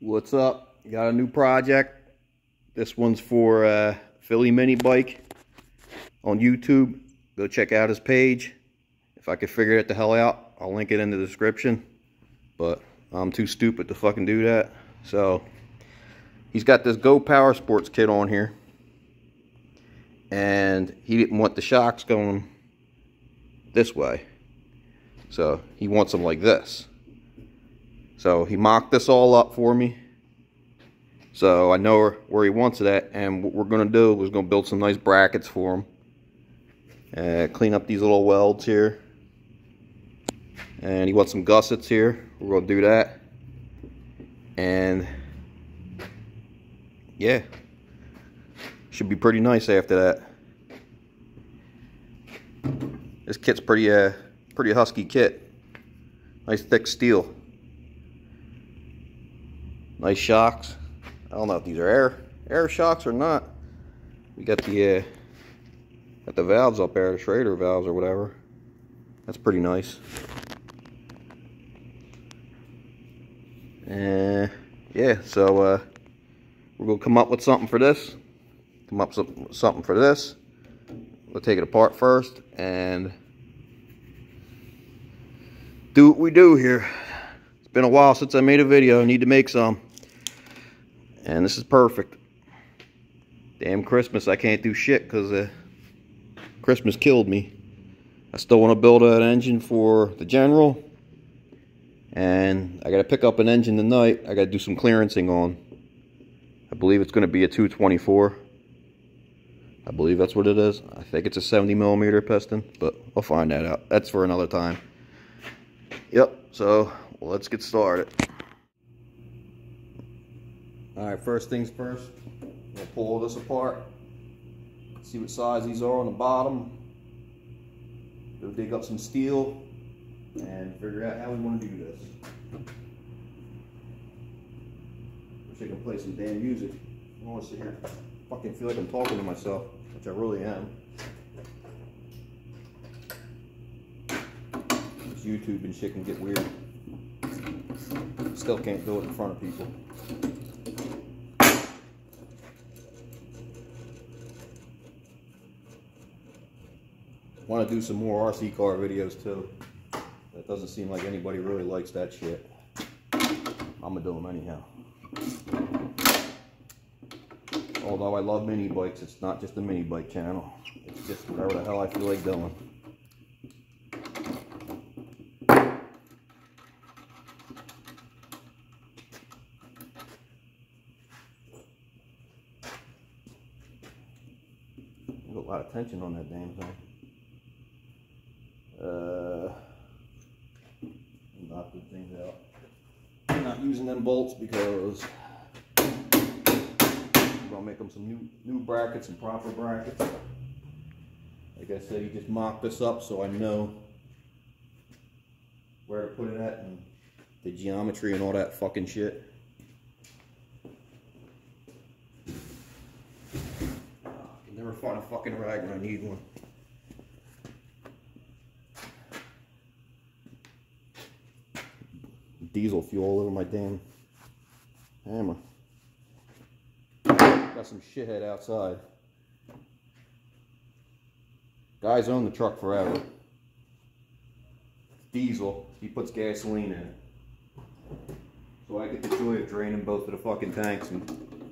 What's up? Got a new project. This one's for Philly Mini Bike on YouTube. Go check out his page. If I could figure it the hell out, I'll link it in the description. But I'm too stupid to fucking do that. So he's got this Go Power Sports kit on here. And he didn't want the shocks going this way. So he wants them like this. So he mocked this all up for me. So I know where he wants it at. And what we're going to do is going to build some nice brackets for him. Clean up these little welds here. And he wants some gussets here. We're going to do that. And yeah. Should be pretty nice after that. This kit's pretty husky kit. Nice thick steel. Nice shocks. I don't know if these are air shocks or not. We got the valves up there, the Schrader valves or whatever. That's pretty nice. Yeah, so we're gonna come up with something for this. Come up with something for this. We'll take it apart first and do what we do here. It's been a while since I made a video. I need to make some. And this is perfect. Damn Christmas, I can't do shit because Christmas killed me. I still want to build an engine for the General. And I got to pick up an engine tonight. I got to do some clearancing on. I believe it's going to be a 224. I believe that's what it is. I think it's a 70mm piston, but I'll find that out. That's for another time. Yep, so let's get started. Alright, first things first, we'll pull all this apart, see what size these are on the bottom, go dig up some steel, and figure out how we want to do this. Wish I could play some damn music. I don't want to sit here fucking feel like I'm talking to myself, which I really am. This YouTube and shit can get weird. Still can't do it in front of people. Want to do some more RC car videos too. That doesn't seem like anybody really likes that shit. I'm gonna do them anyhow. Although I love mini bikes, it's not just a mini bike channel. It's just whatever the hell I feel like doing. There's a lot of tension on that damn thing. Knock the things out. I'm not using them bolts because I'm gonna make them some new brackets and proper brackets. Like I said, he just mocked this up so I know where to put it at and the geometry and all that fucking shit. I can never find a fucking rag when I need one. Diesel fuel all over my damn hammer. Got some shithead outside. Guy's owned the truck forever. Diesel. He puts gasoline in it. So I get the joy of draining both of the fucking tanks and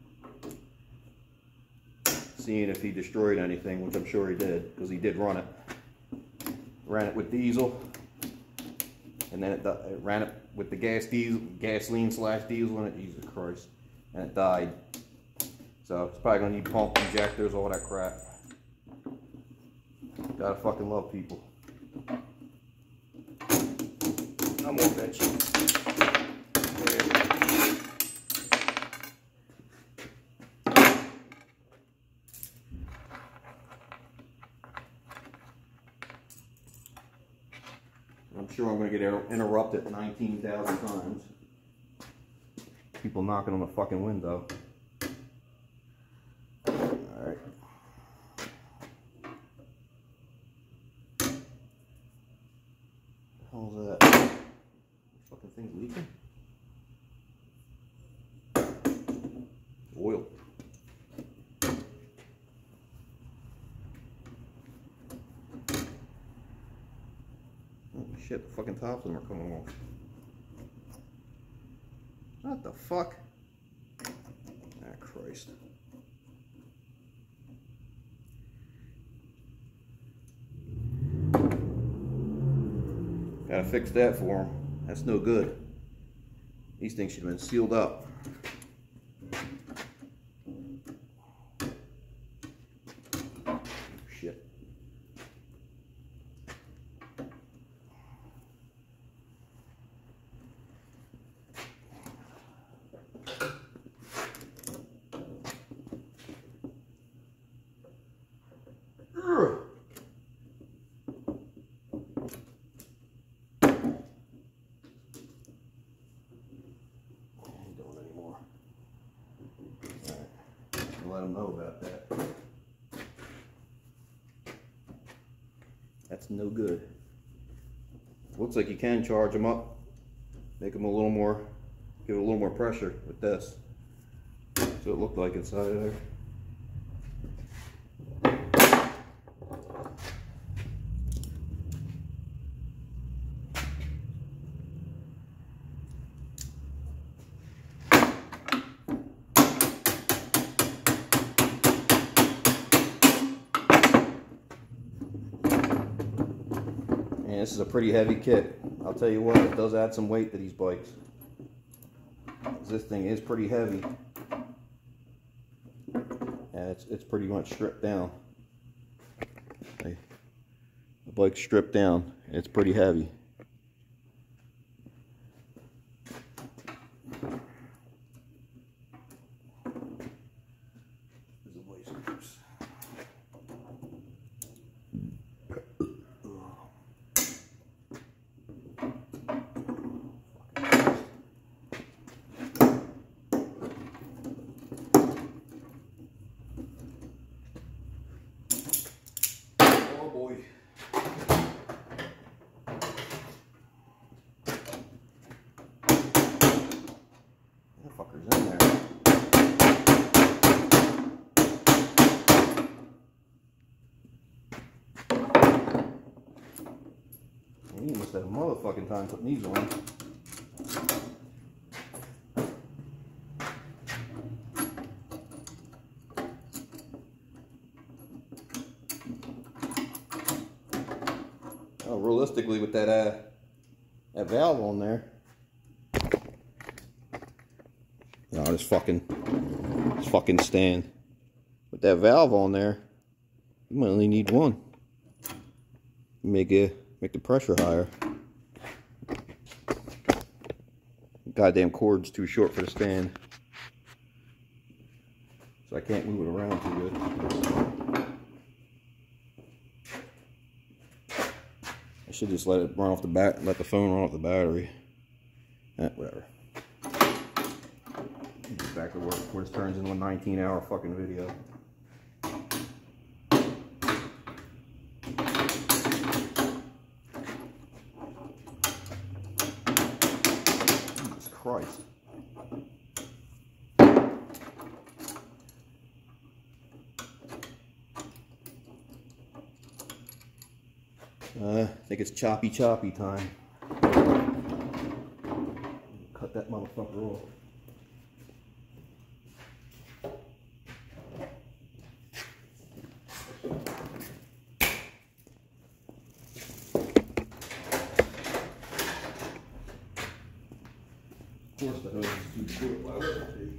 seeing if he destroyed anything, which I'm sure he did, because he did run it. Ran it with diesel. And then it ran it with the gasoline slash diesel in it. Jesus Christ. And it died. So it's probably going to need pump injectors, all that crap. Gotta fucking love people. I'm more bitch. I'm sure I'm going to get interrupted 19,000 times. People knocking on the fucking window. Alright. How's that? Fucking thing's leaking. shit, the fucking tops of them are coming off. What the fuck? Ah, Christ. Gotta fix that for them. That's no good. These things should have been sealed up. Shit. Let them know about that. That's no good. Looks like you can charge them up, make them a little more, give it a little more pressure with this. So it looked like inside of there. And this is a pretty heavy kit. I'll tell you what, it does add some weight to these bikes. This thing is pretty heavy. And it's pretty much stripped down. The bike's stripped down. It's pretty heavy. Oh boy. That fucker's in there. You must have a motherfucking time putting these on. Oh, realistically, with that valve on there, no, this fucking stand. With that valve on there, you might only need one. Make the pressure higher. Goddamn cord's too short for the stand, so I can't move it around too good. I should just let it run off the bat, let the phone run off the battery. Whatever. Get back to work before this turns into a 19-hour fucking video. Jesus Christ. I think it's choppy time. Cut that motherfucker off. Of course the hose is too short. Why would it be?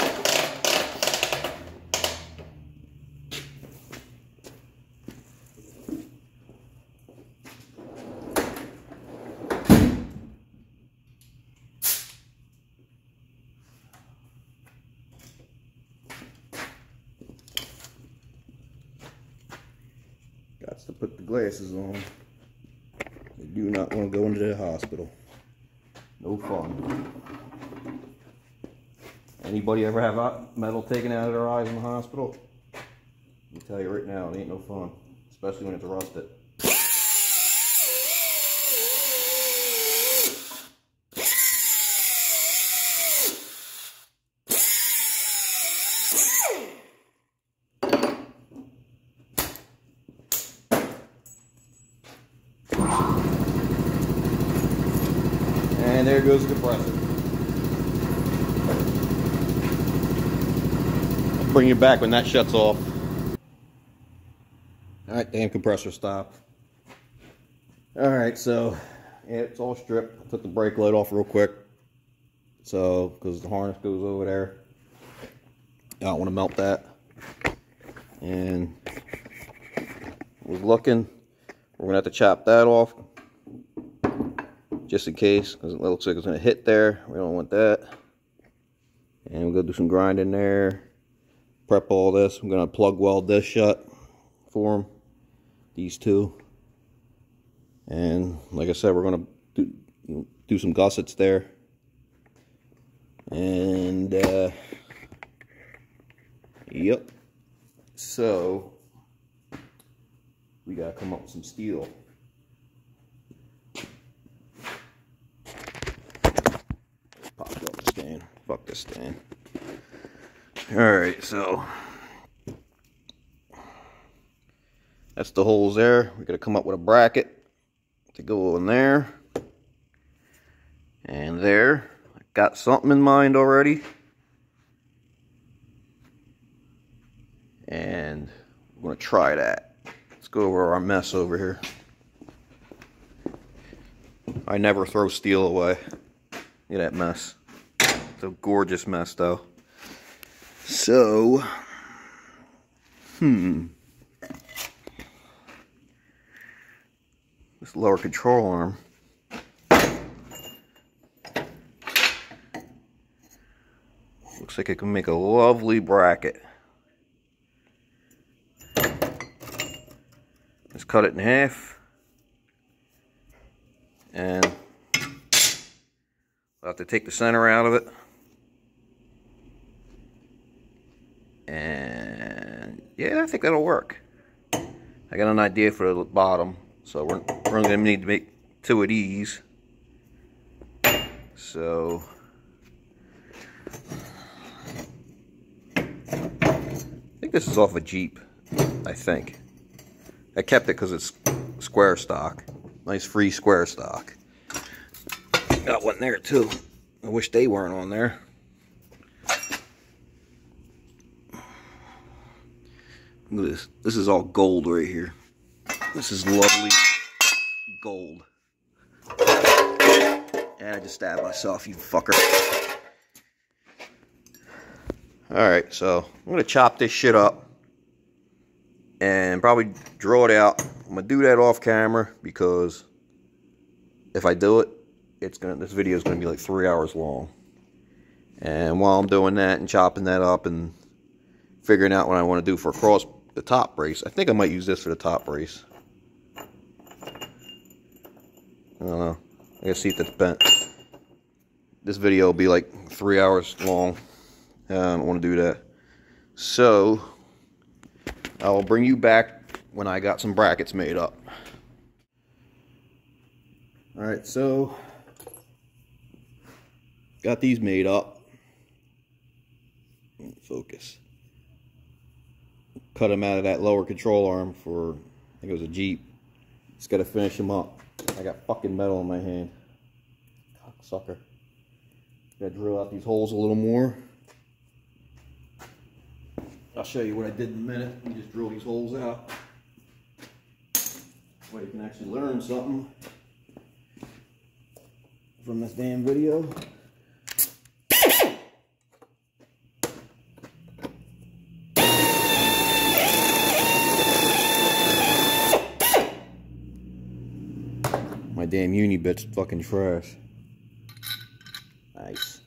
Got to put the glasses on. They do not want to go into the hospital. No fun. Anybody ever have metal taken out of their eyes in the hospital? I can tell you right now, it ain't no fun. Especially when it's rusted. And there goes the compressor. I'll bring you back when that shuts off. Alright, damn compressor stopped. Alright, so yeah, it's all stripped. I took the brake light off real quick. So, because the harness goes over there. I don't want to melt that. And I was looking, we're going to have to chop that off. Just in case, because it looks like it's going to hit there. We don't want that. And we're going to do some grinding there. Prep all this. I'm going to plug weld this shut for them. These two. And like I said, we're going to do some gussets there. And yep. So we gotta come up with some steel. Pop up the stand. Fuck this stand. Alright, so that's the holes there. We're gonna come up with a bracket to go in there. And there. Got something in mind already. And we're going to try that. Let's go over our mess over here. I never throw steel away. Look at that mess. It's a gorgeous mess though. So, this lower control arm. Looks like it can make a lovely bracket. Let's cut it in half. And I'll have to take the center out of it. And yeah, I think that'll work. I got an idea for the bottom. So we're going to need to make 2 of these. So I think this is off a Jeep, I think. I kept it because it's square stock. Nice free square stock. Got one there too. I wish they weren't on there. Look at this. This is all gold right here. This is lovely gold. And I just stabbed myself, you fucker. Alright, so I'm going to chop this shit up and probably draw it out. I'm going to do that off camera because if I do it, this video is going to be like 3 hours long. And while I'm doing that and chopping that up and figuring out what I want to do for the top brace, I think I might use this for the top brace. I don't know. I gotta see if that's bent. This video will be like 3 hours long. I don't want to do that. So, I will bring you back when I got some brackets made up. Alright, so got these made up. Focus. Cut them out of that lower control arm for, I think it was a Jeep. Just gotta finish them up. I got fucking metal in my hand. Cocksucker. Gotta drill out these holes a little more. I'll show you what I did in a minute. Let me just drill these holes out. So you can actually learn something from this damn video. My damn uni-bit's fucking trash. Nice.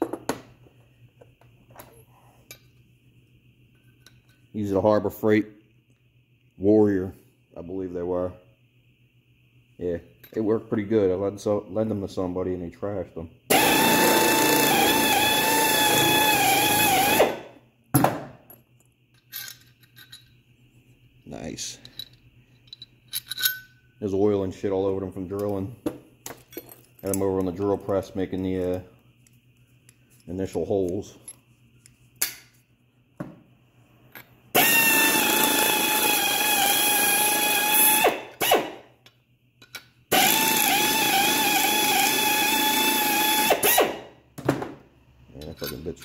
These are the Harbor Freight Warrior, I believe they were. Yeah, it worked pretty good. I lent them to somebody and they trashed them. Nice. There's oil and shit all over them from drilling. Had them over on the drill press making the initial holes.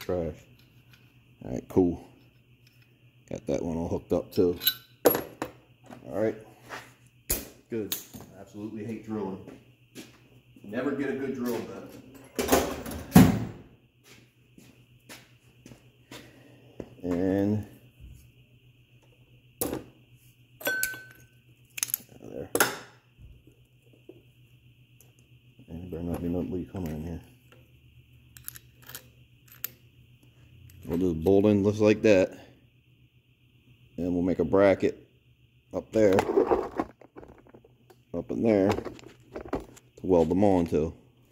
trash. Alright, cool. Got that one all hooked up too. Alright. Good. Absolutely hate drilling. Never get a good drill bit. And there. And there better not be no leak coming in here. We'll just bolt in just like that. And we'll make a bracket up there, up in there, to weld them onto.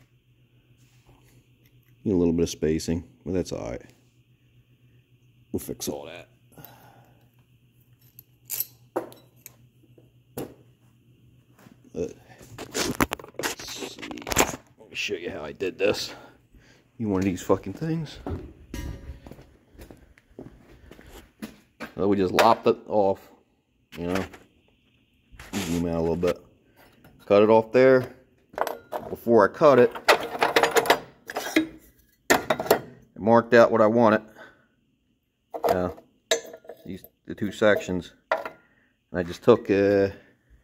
Need a little bit of spacing, but that's alright. We'll fix all that. Let's see. Let me show you how I did this. You one of these fucking things. So we just lopped it off, you know. Zoom out a little bit. Cut it off there. Before I cut it, I marked out what I wanted. The two sections. And I just took the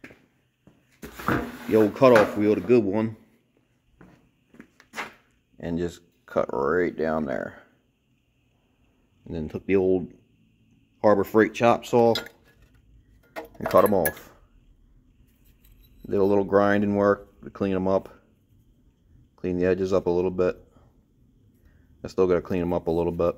old cutoff wheel, the good one, and just cut right down there. And then took the old Harbor Freight chop saw and cut them off. Did a little grinding work to clean them up. Clean the edges up a little bit. I still got to clean them up a little bit.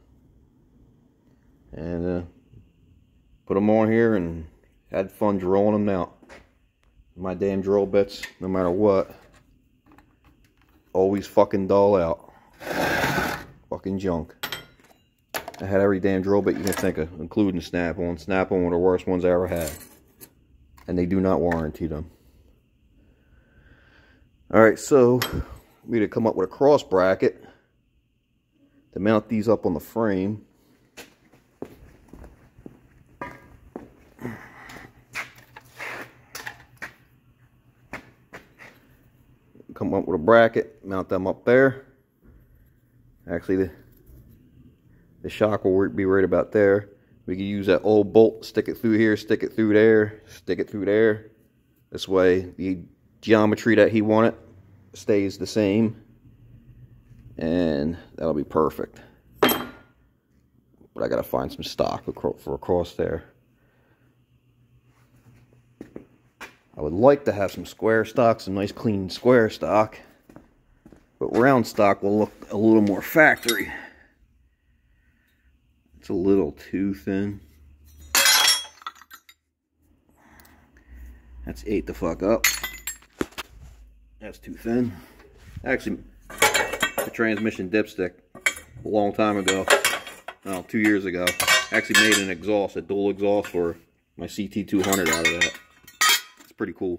And put them on here and had fun drilling them out. My damn drill bits, no matter what, always fucking dull out. Fucking junk. I had every damn drill bit you can think of, including Snap-on. Snap-on were the worst ones I ever had. And they do not warranty them. Alright, so we need to come up with a cross bracket to mount these up on the frame. Come up with a bracket, mount them up there. Actually, the shock will be right about there. We can use that old bolt, stick it through here, stick it through there, stick it through there. This way, the geometry that he wanted stays the same. And that'll be perfect. But I gotta find some stock for across there. I would like to have some square stock, some nice clean square stock. But round stock will look a little more factory. It's a little too thin. That's ate the fuck up. That's too thin. Actually, the transmission dipstick a long time ago, no, 2 years ago, actually made an exhaust, a dual exhaust for my CT200 out of that. It's pretty cool.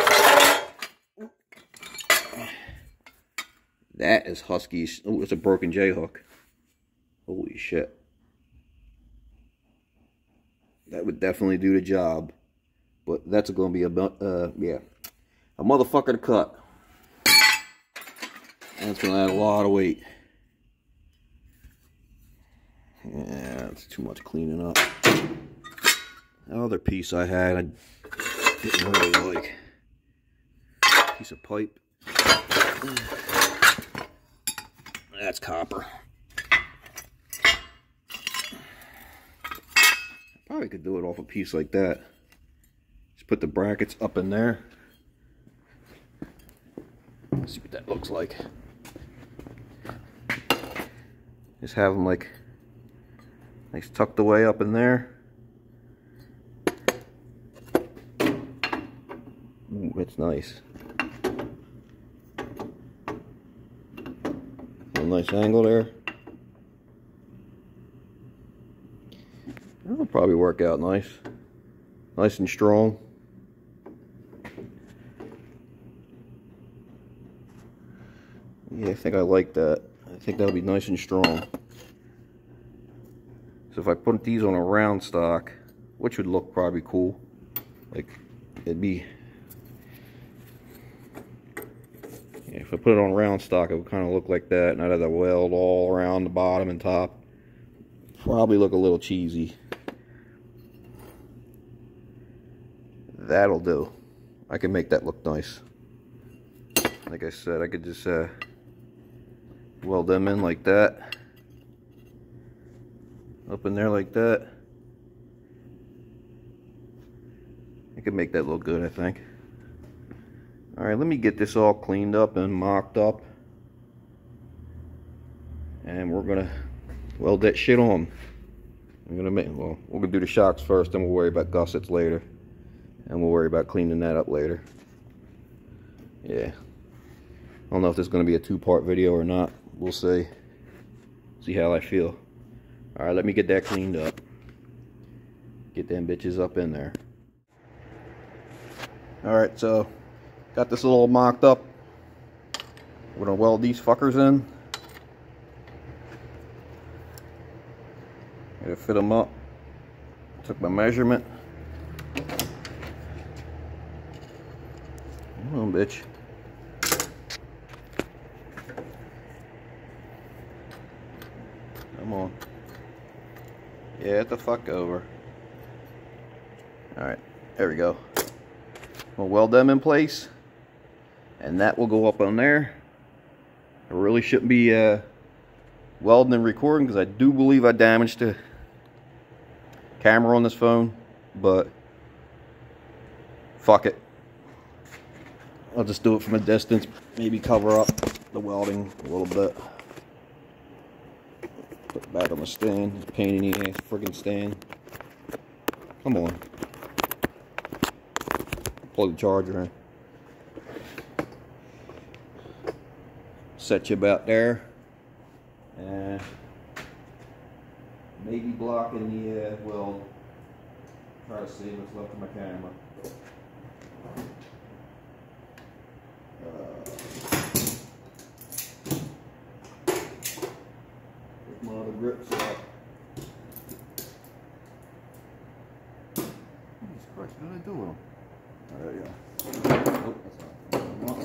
That is husky. Oh, it's a broken J-hook. Holy shit. That would definitely do the job. But that's going to be a motherfucker to cut. And it's going to add a lot of weight. Yeah, it's too much cleaning up. The other piece I had, I didn't really like. Piece of pipe. That's copper. Probably could do it off a piece like that. Just put the brackets up in there. Let's see what that looks like. Just have them like nice tucked away up in there. Ooh, that's nice. A nice angle there. That'll probably work out nice. Nice and strong. Yeah, I think I like that. I think that'll be nice and strong. So if I put these on a round stock, which would look probably cool, like it'd be, Yeah, if I put it on round stock, it would kind of look like that, and I'd have the weld all around the bottom and top. Probably look a little cheesy. That'll do. I can make that look nice. Like I said, I could just weld them in like that. Up in there like that. I could make that look good, I think. Alright, let me get this all cleaned up and mocked up. And we're gonna weld that shit on. We're gonna do the shocks first, then we'll worry about gussets later. And we'll worry about cleaning that up later. Yeah. I don't know if this is gonna be a two-part video or not. We'll see. See how I feel. Alright, let me get that cleaned up. Get them bitches up in there. Alright, so got this all mocked up. We're gonna weld these fuckers in. Gotta fit them up. Took my measurement. Come on, bitch. Come on. Yeah, get the fuck over. Alright, there we go. We'll weld them in place. And that will go up on there. I really shouldn't be welding and recording because I do believe I damaged the camera on this phone. But fuck it. I'll just do it from a distance. Maybe cover up the welding a little bit. Put it back on the stand. It's a pain in the ass friggin' stand. Come on. Plug the charger in. Set you about there. And maybe blocking the weld. Try to see what's left of my camera. Put my other grips up. Jesus Christ, what did I do with them? Oh, there you go. Nope, that's not.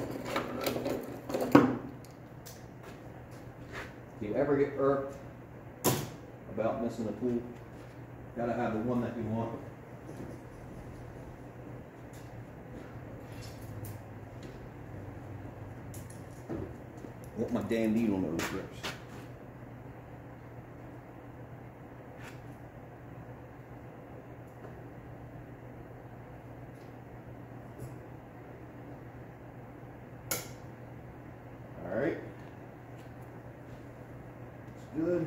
If you ever get irked about missing a tool, gotta have the one that you want. I want my damn needle nose grips. Alright. It's good.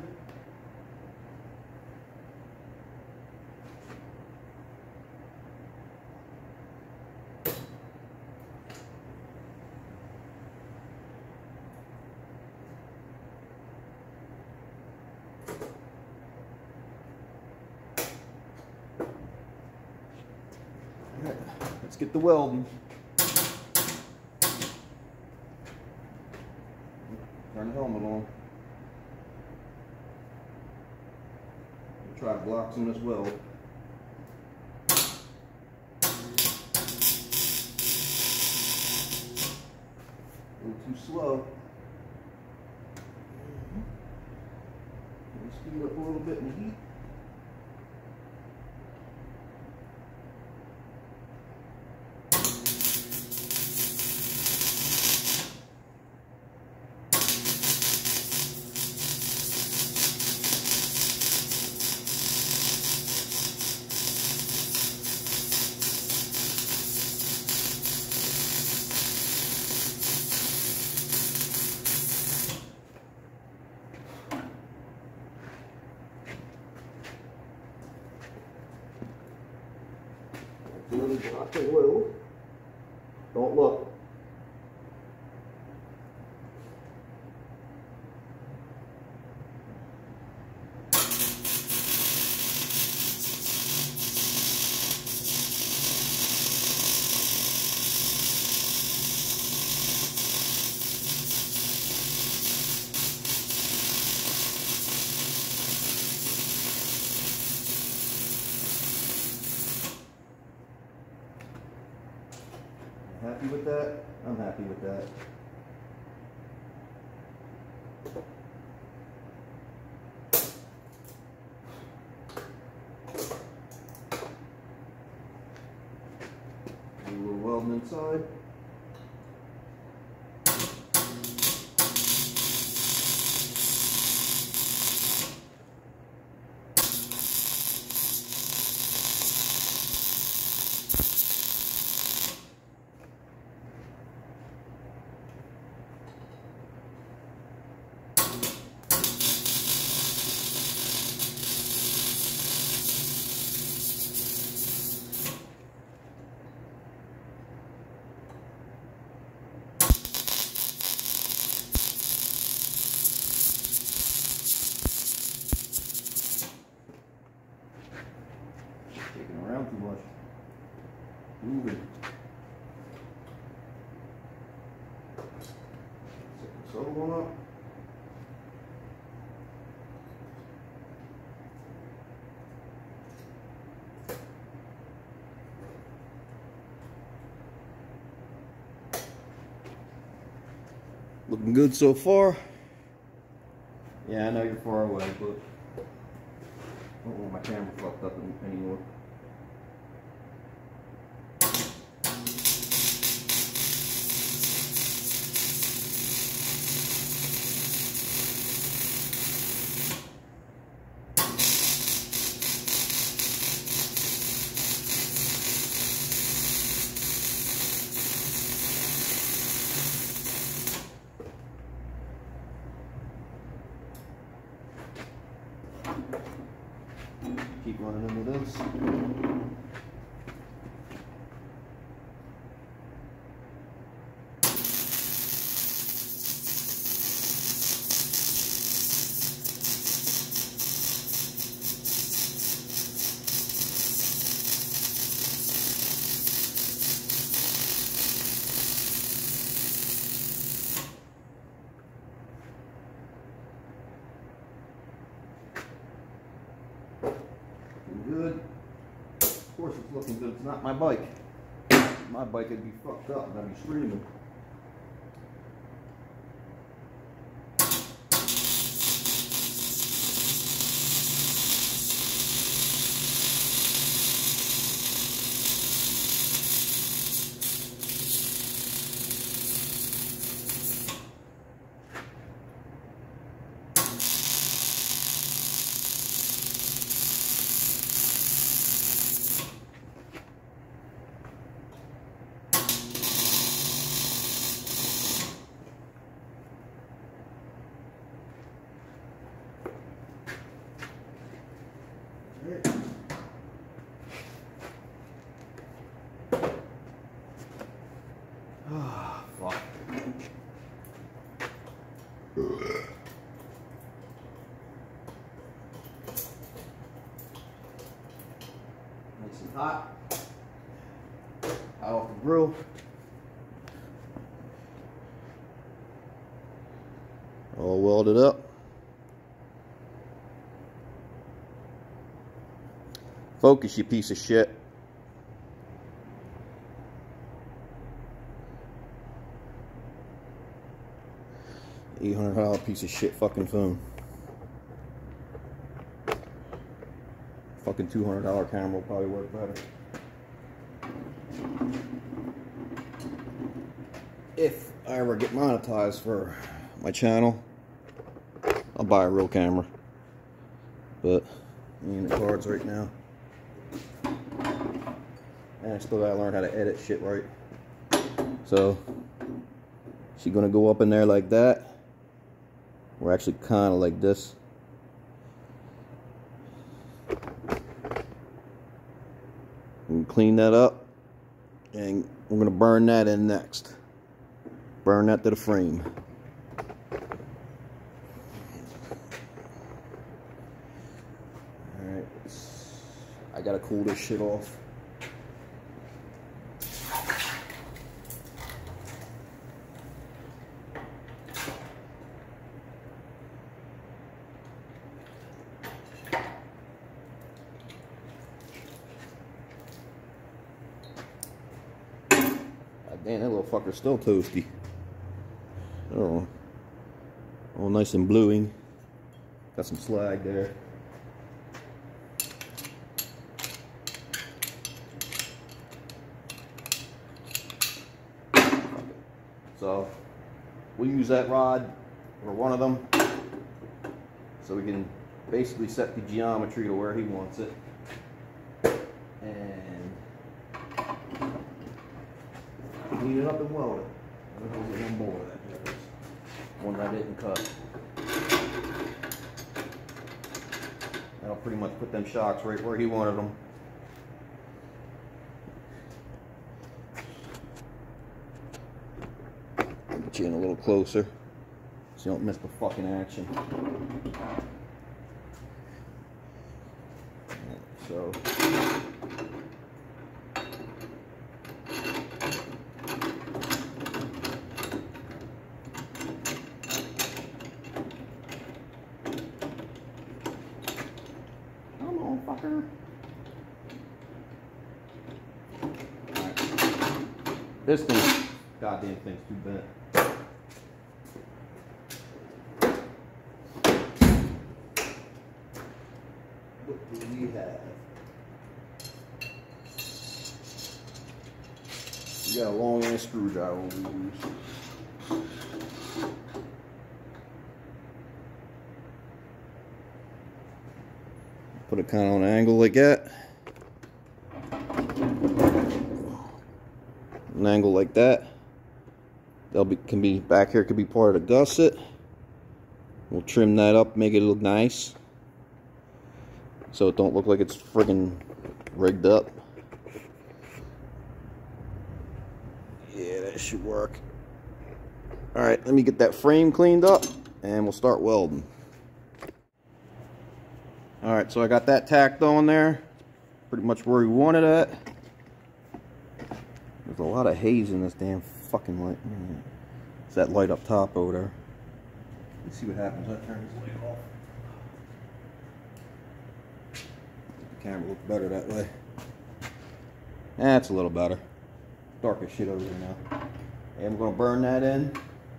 Alright, let's get the welding. Turn the helmet on. We'll try to block some of this weld. A little too slow. Let's speed up a little bit in the heat. Block a little. Don't look. Happy with that? I'm happy with that. welding inside. Taking around too much. Moving. Set this other one up. Looking good so far. Yeah, I know you're far away, but I don't want my camera fucked up anymore. Keep running into this. Good. Of course it's looking good. It's not my bike. My bike would be fucked up and I'd be screaming. Ah, fuck. Nice and hot. Out off the grill. All welded up. Focus, you piece of shit. $800 piece of shit fucking phone. Fucking $200 camera will probably work better. If I ever get monetized for my channel, I'll buy a real camera. But I ain't in the cards right now. And I still gotta learn how to edit shit right. So she's gonna go up in there like that. We're actually kind of like this. We can clean that up, and we're gonna burn that in next. Burn that to the frame. All right, I gotta cool this shit off. Damn, that little fucker's still toasty. Oh, all nice and bluing. Got some slag there. So we'll use that rod, or one of them, so we can basically set the geometry to where he wants it. And heat it up and weld it. There's one more of that. There's one that I didn't cut. That'll pretty much put them shocks right where he wanted them. Get you in a little closer so you don't miss the fucking action. So come on, fucker. Right. This thing, goddamn thing's too bent. What do we have? We got a long ass screwdriver we use. Put it kind of on an angle like that. An angle like that. Can be back here, could be part of the gusset. We'll trim that up, make it look nice, so it don't look like it's friggin' rigged up. Yeah, that should work. Alright, let me get that frame cleaned up and we'll start welding. Alright, so I got that tacked on there. Pretty much where we wanted it. There's a lot of haze in this damn fucking light. It's that light up top over there. Let's see what happens when I turn this light off. The camera looks better that way. That's a little better. Dark as shit over here now. And we're going to burn that in.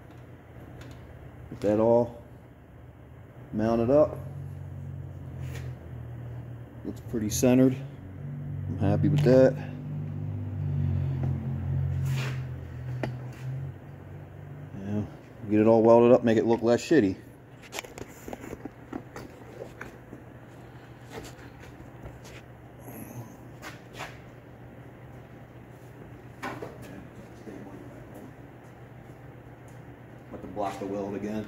Get that all mounted up. Looks pretty centered. I'm happy with that. Yeah, get it all welded up, make it look less shitty. About to block the weld again.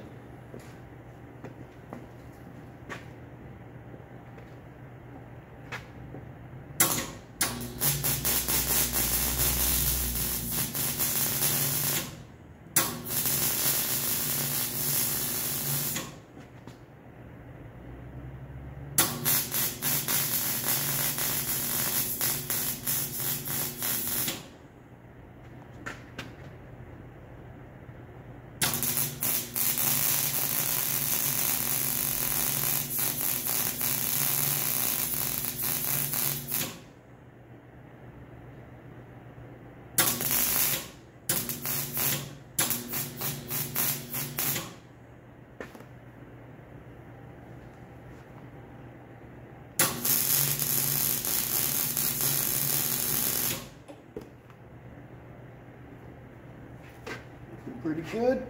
Pretty good.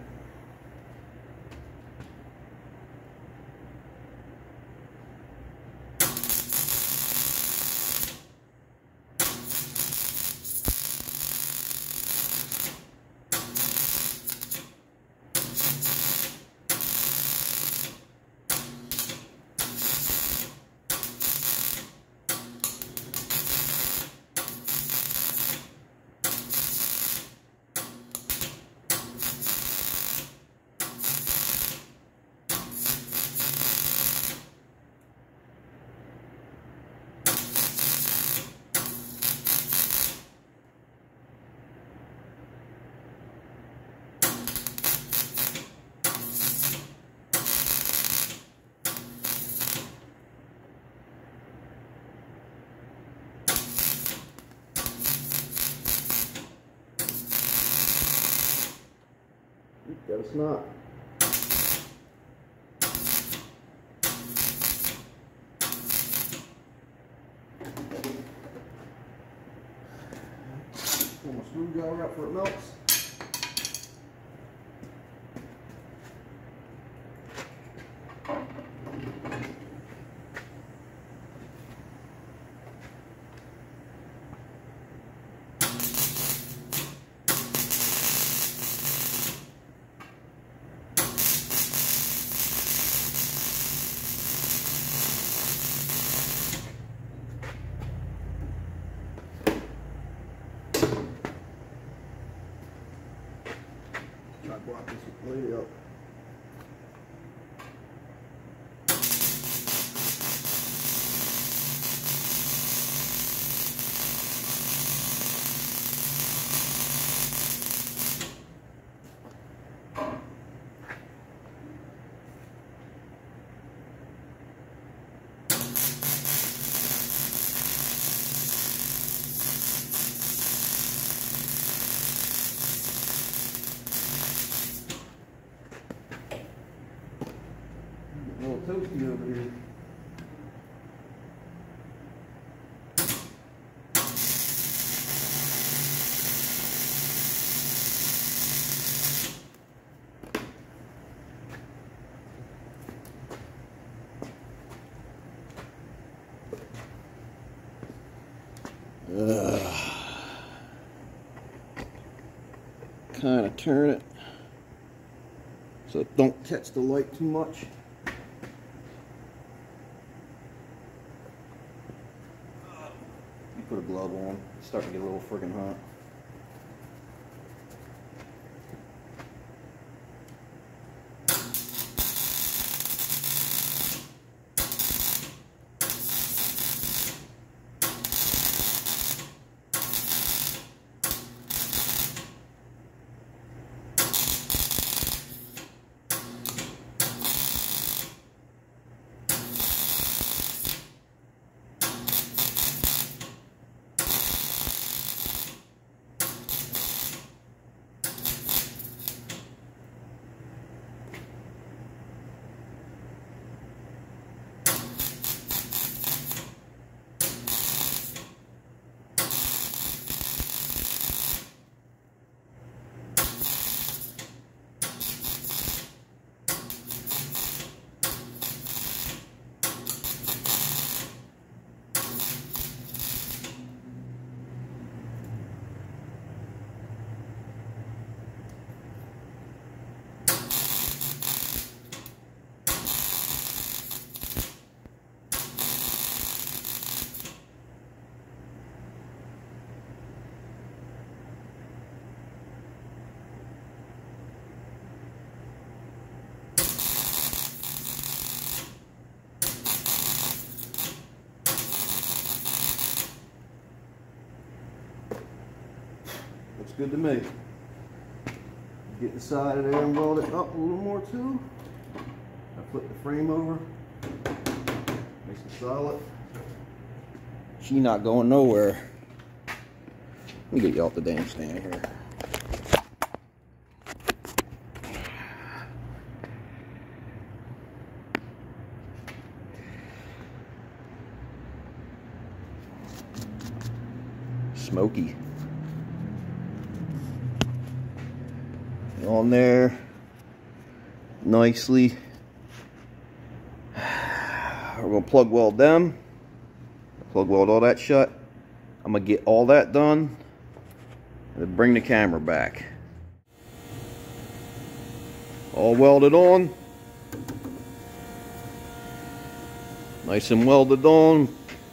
Got a snot. Pull my screwdriver out before it melts. block this way up. A little toasty over here. Kind of turn it so it don't catch the light too much. You put a glove on, it's starting to get a little friggin' hot. Looks good to me. Get the side of there and weld it up a little more too. I flip the frame over. Makes it solid. She not going nowhere. Let me get you off the damn stand here. Smoky. On there nicely. We're gonna plug weld them. Plug weld all that shut. I'm gonna get all that done and bring the camera back. All welded on. Nice and welded on.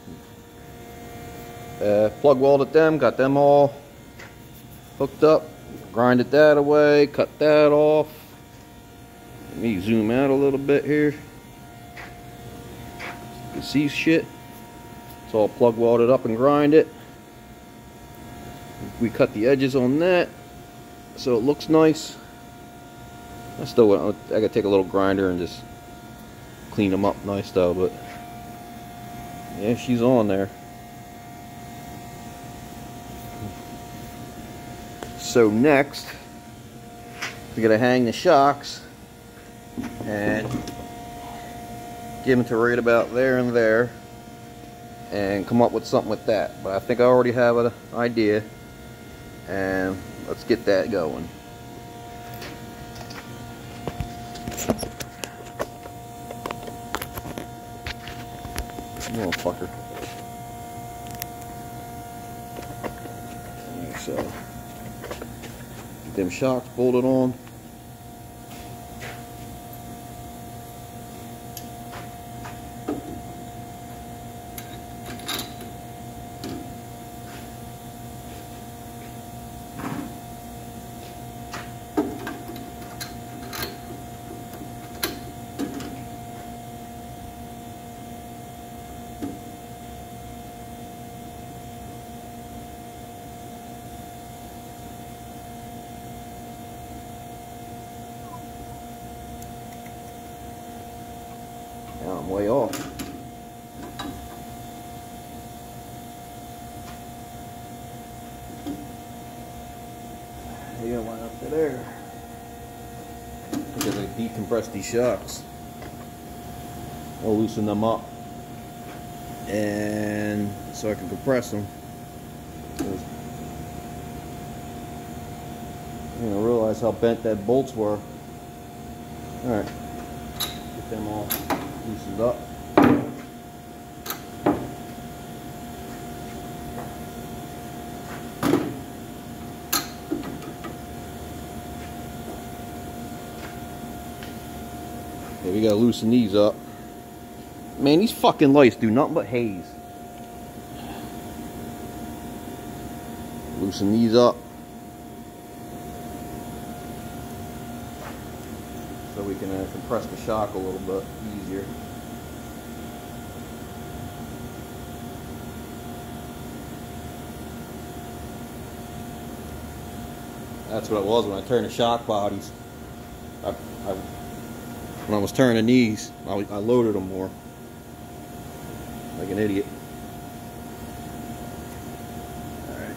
Plug welded them, got them all hooked up. Grinded that away, cut that off. Let me zoom out a little bit here. You can see shit. It's all plug welded up and grind it. We cut the edges on that so it looks nice. I gotta take a little grinder and just clean them up nice though, but yeah, she's on there. So next, we're gonna hang the shocks and give them to right about there and there and come up with something with that. But I think I already have an idea, and let's get that going. Motherfucker. Like so. Get them shocks bolted on. way off. You got one up to there. Because I decompress these shocks. I'll loosen them up, and so I can compress them. You know, realize how bent that bolts were. All right, get them all loosened up. Okay, we gotta loosen these up. Man, these fucking lights do nothing but haze. Loosen these up. So we can compress the shock a little bit easier. That's what it was when I turned the shock bodies. When I was turning these, I loaded them more. Like an idiot. Alright.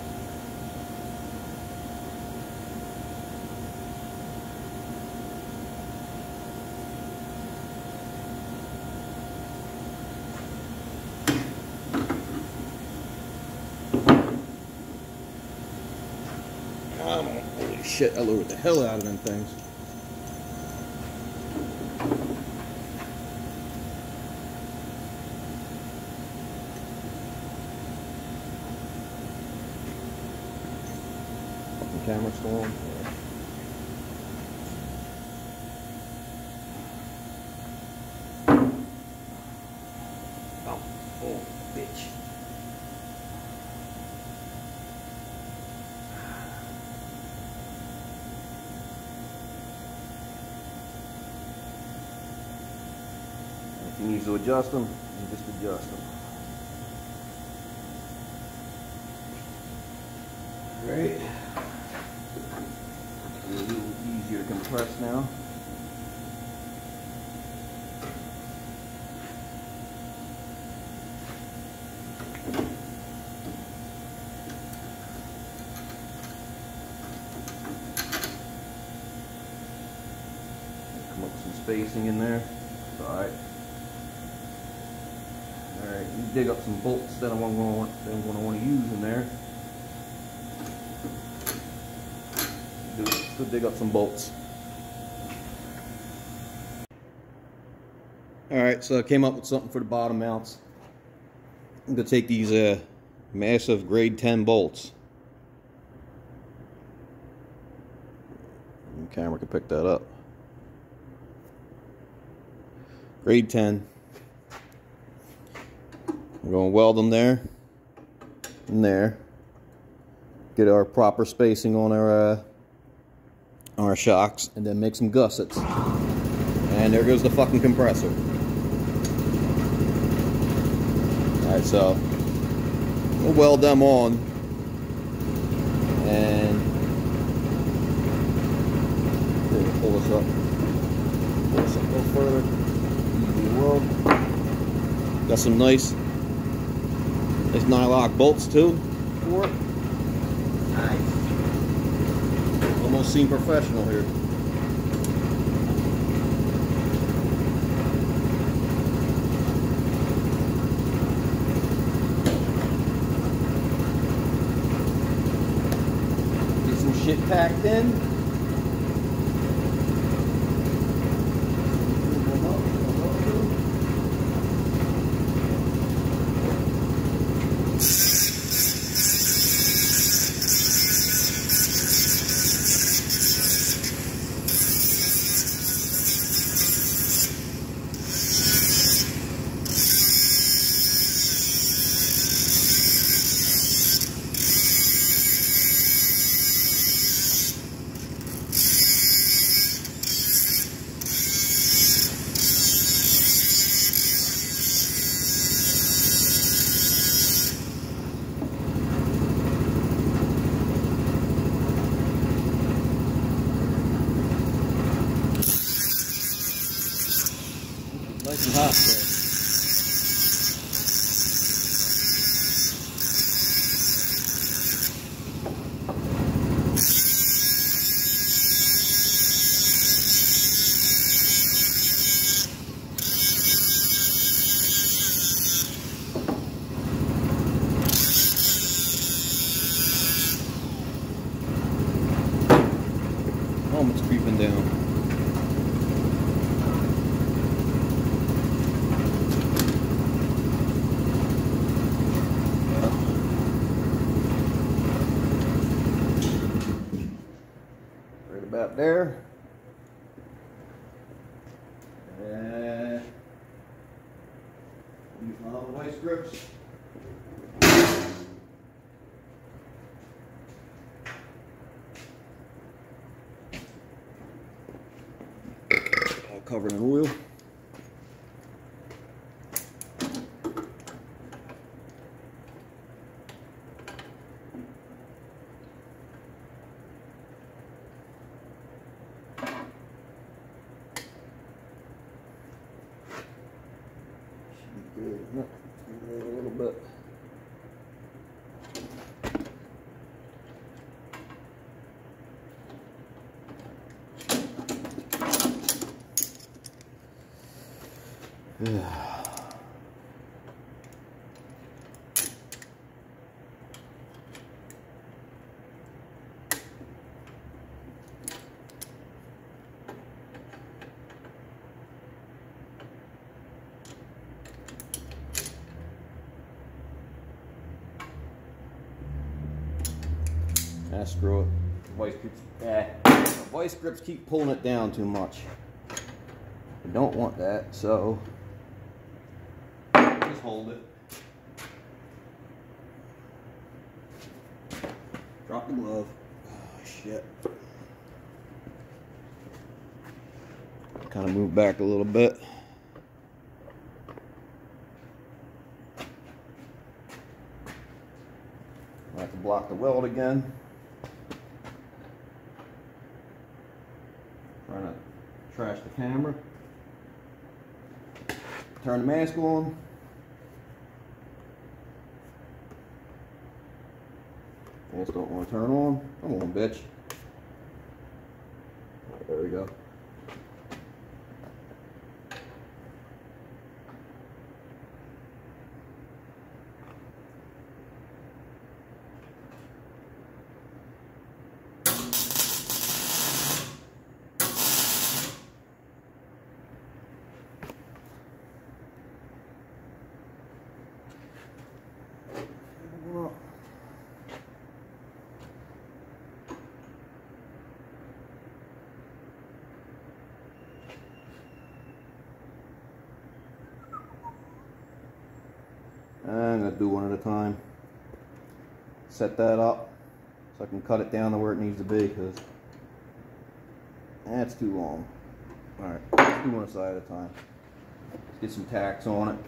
Come on. Holy shit, I lowered the hell out of them things. Camera storm. Oh, bitch. If you need to adjust them, you just adjust them. Great. A little easier to compress now. Come up with some spacing in there. Alright. Alright, you dig up some bolts that I'm going to want to use in there. To dig up some bolts. Alright, so I came up with something for the bottom mounts. I'm going to take these massive grade 10 bolts. The camera can pick that up. Grade 10. We're going to weld them there and there. Get our proper spacing on our shocks, and then make some gussets. And there goes the fucking compressor. Alright, so we'll weld them on, and pull this up a little further. Easy weld. Got some nice nylock bolts too for it. Nice. Almost seem professional here. Get some shit packed in. Nice and hot there. Oh, it's creeping down. Right about there. And use my little vice grips. All covered in oil. Good. A little bit. Screw it. Vice grips keep pulling it down too much. I don't want that, so just hold it. Drop the glove. Oh, shit. Kind of move back a little bit. I have to block the weld again. Trying to trash the camera. Turn the mask on. Mask don't want to turn on. Come on, bitch. There we go. I'm going to do one at a time. Set that up so I can cut it down to where it needs to be, because that's too long. Alright, let's do one side at a time. Let's get some tacks on it.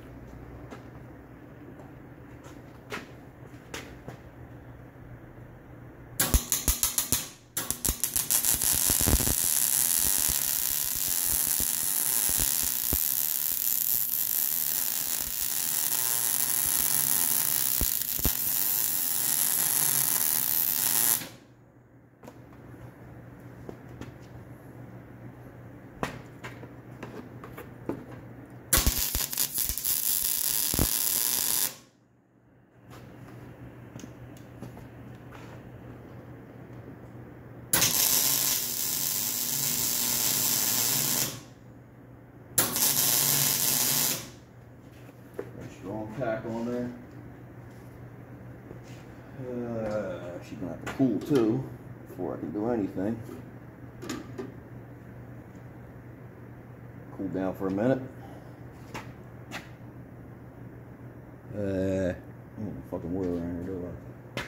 Strong tack on there. She's gonna have to cool too before I can do anything. Cool down for a minute. I don't fucking wheel around here, do I?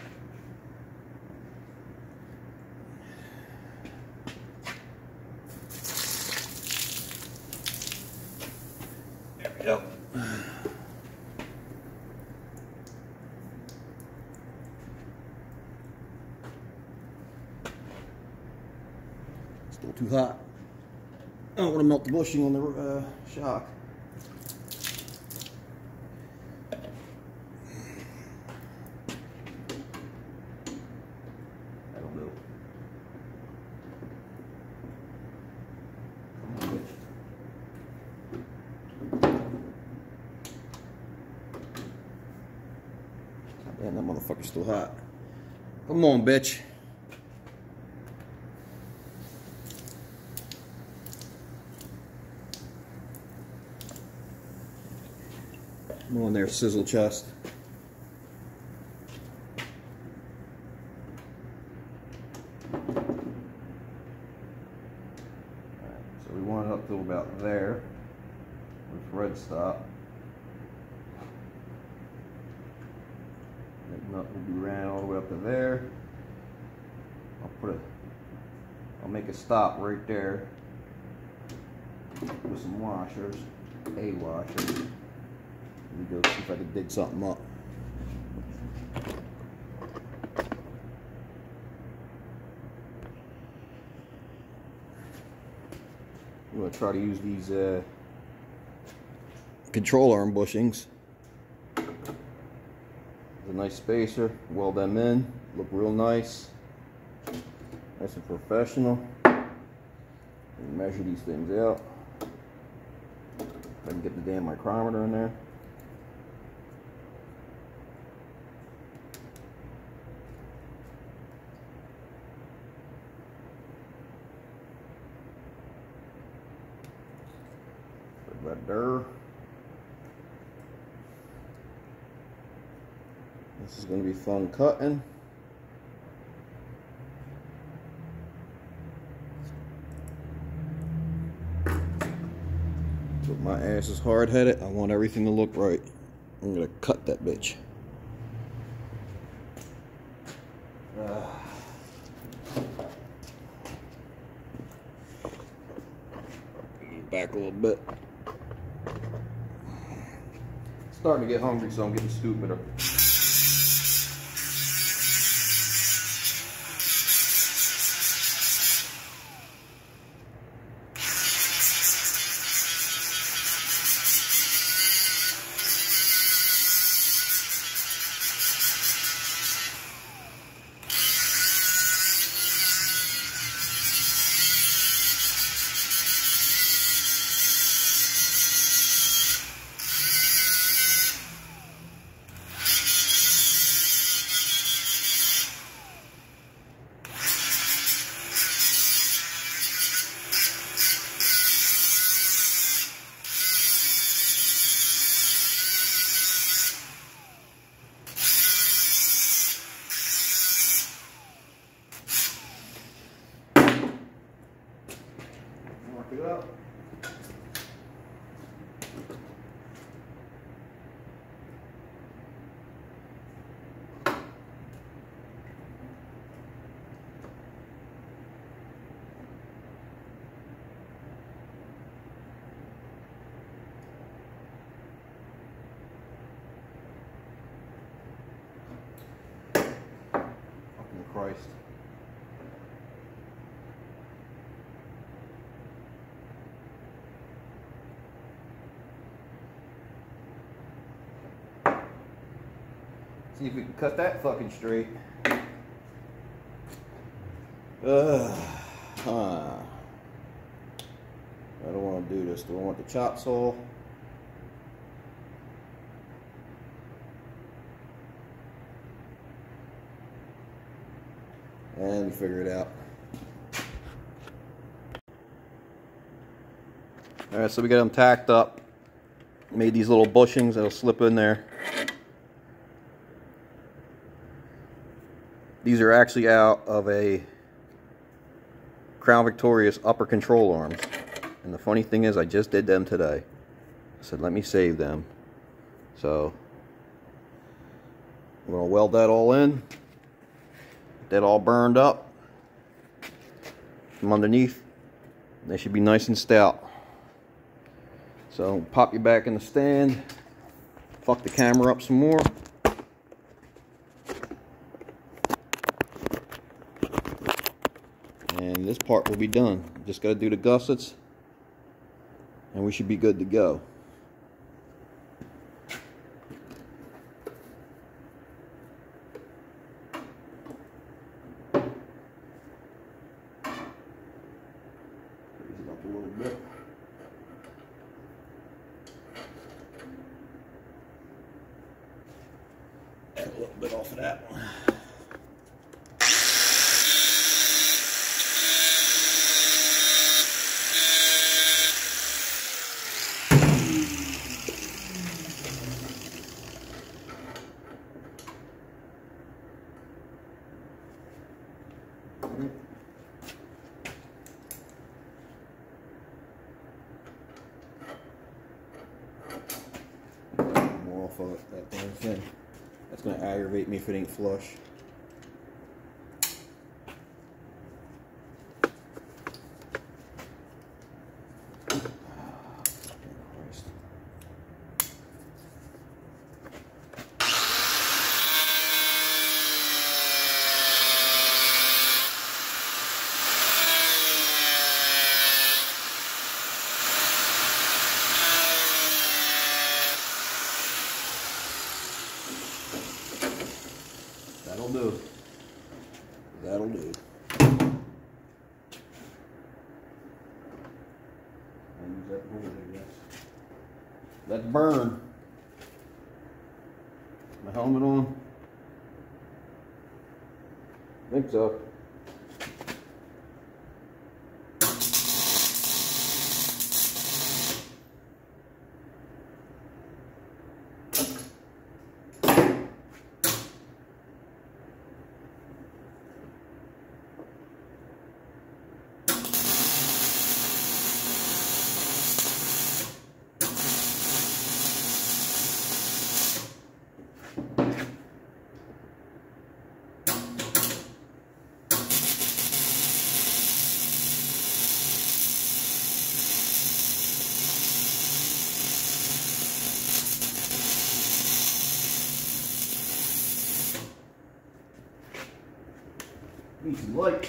There we go. Still too hot. I don't want to melt the bushing on the shock. Motherfucker's still hot. Come on, bitch. Come on there, sizzle chest. So we want it up to about there with red stop. That nut will be ran all the way up to there. I'll make a stop right there with some washers, a washer. Let me go see if I can dig something up. I'm going to try to use these control arm bushings. It's a nice spacer, weld them in, look real nice. Nice and professional. And measure these things out. If I can get the damn micrometer in there. Right there. This is going to be fun cutting. But my ass is hard-headed. I want everything to look right. I'm going to cut that bitch. Back a little bit. Starting to get hungry, so I'm getting stupider. It up. Fucking Christ. See if we can cut that fucking straight. I don't want to do this. Do I want the chop saw? And we figure it out. Alright, so we got them tacked up. Made these little bushings that'll slip in there. These are actually out of a Crown Victorious upper control arms. And the funny thing is, I just did them today. I said, let me save them. So, I'm going to weld that all in. Get that all burned up. From underneath. They should be nice and stout. So, pop you back in the stand. Fuck the camera up some more. And this part will be done. Just got to do the gussets, and we should be good to go. Raise it up a little bit. a little bit off of that one. More off of that damn thing. That's going to aggravate me if it ain't flush. That'll do. That'll do. I'll use that hole, I guess. Let's burn. My helmet on? I think so. Need some light.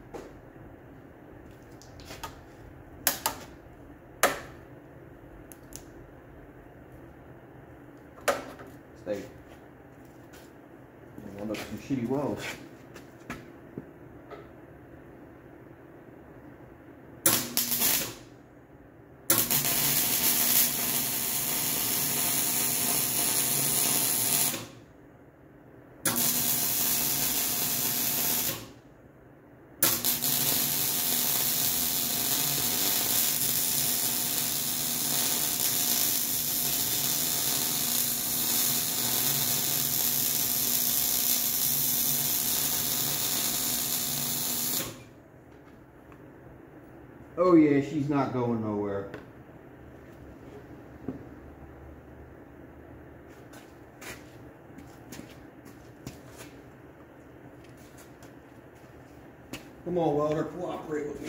Stay. One up some shitty wells. Oh yeah, she's not going nowhere. Come on, welder, cooperate with me.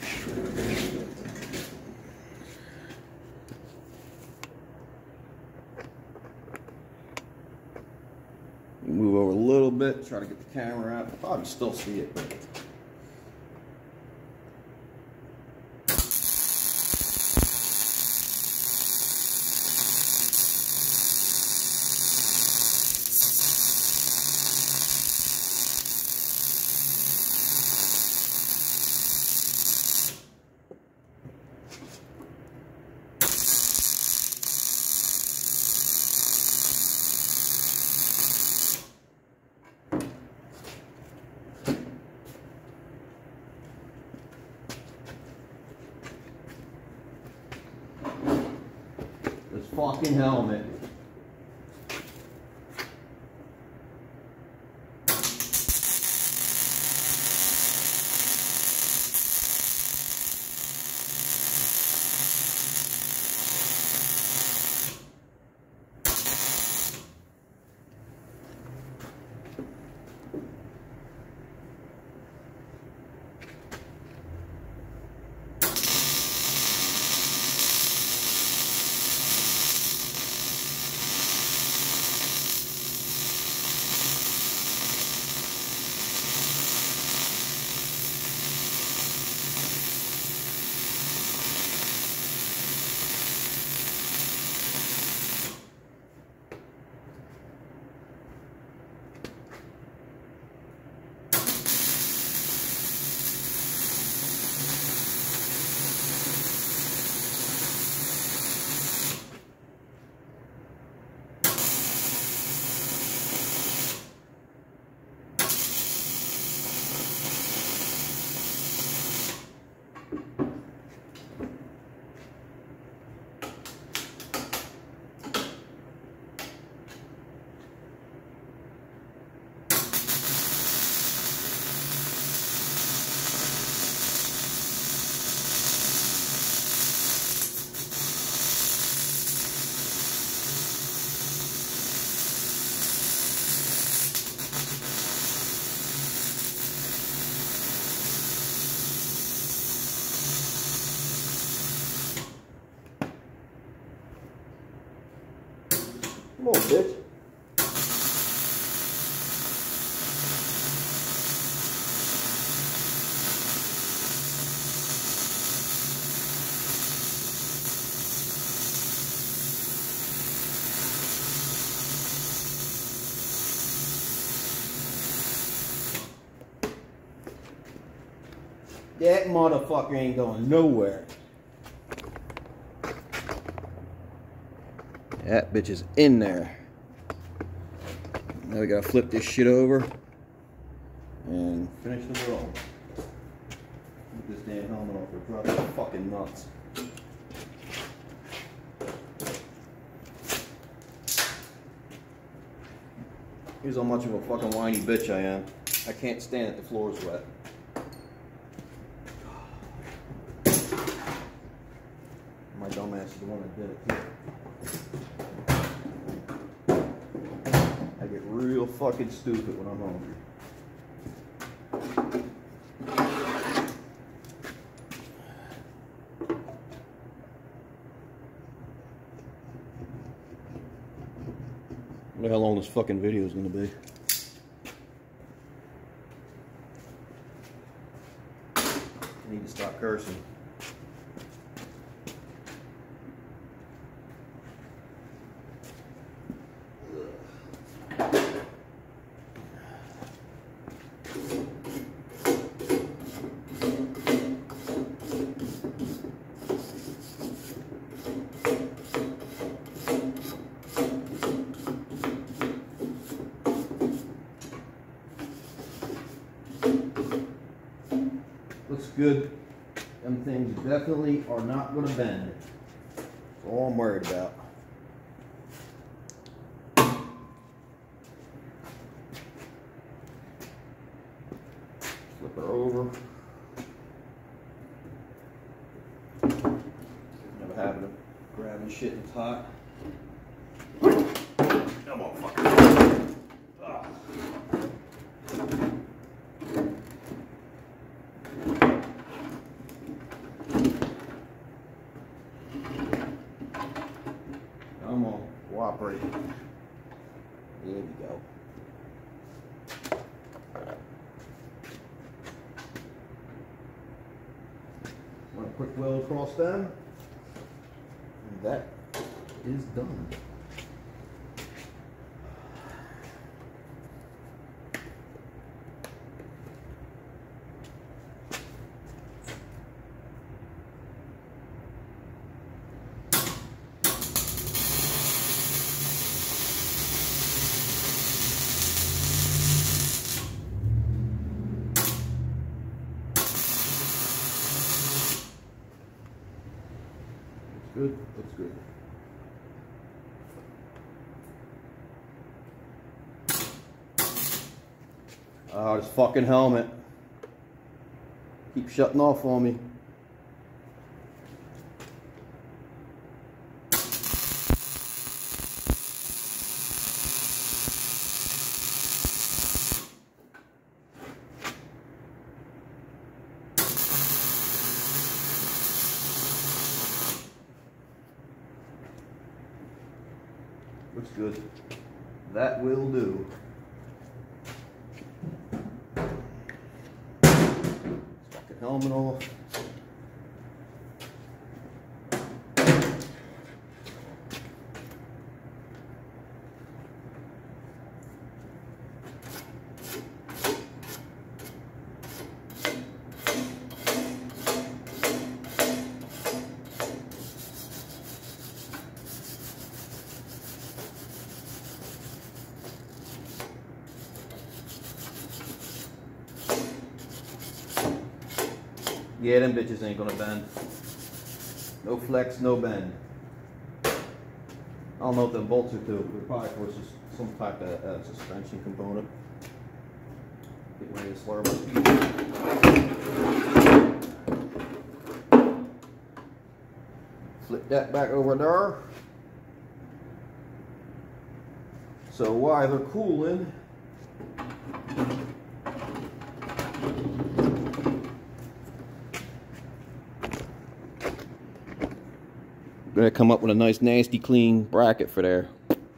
Move over a little bit, try to get the camera out. Probably still see it, but this fucking helmet. Come on, bitch. That motherfucker ain't going nowhere. That bitch is in there. Now we gotta flip this shit over and finish the roll. Get this damn helmet off, we're driving fucking nuts. Here's how much of a fucking whiny bitch I am. I can't stand it, the floor's wet. My dumbass is the one that did it too. I get real fucking stupid when I'm hungry. I wonder how long this fucking video is gonna be. I need to stop cursing. Looks good. Them things definitely are not going to bend. That's all I'm worried about. Flip her over. Never having to grabbing shit that's hot. Come on, fucker. Ah. Come on, cooperate. There we go. Run a quick weld across them, and that is done. Good, looks good. Oh, this fucking helmet. Keep shutting off on me. Looks good. That will do. Fucking helmet off. Yeah, them bitches ain't gonna bend. No flex, no bend. I don't know what them bolts are to. They're probably for some type of suspension component. Get ready to slur my feet. Flip that back over there. So while they're cooling, I'm gonna come up with a nice, nasty, clean bracket for there.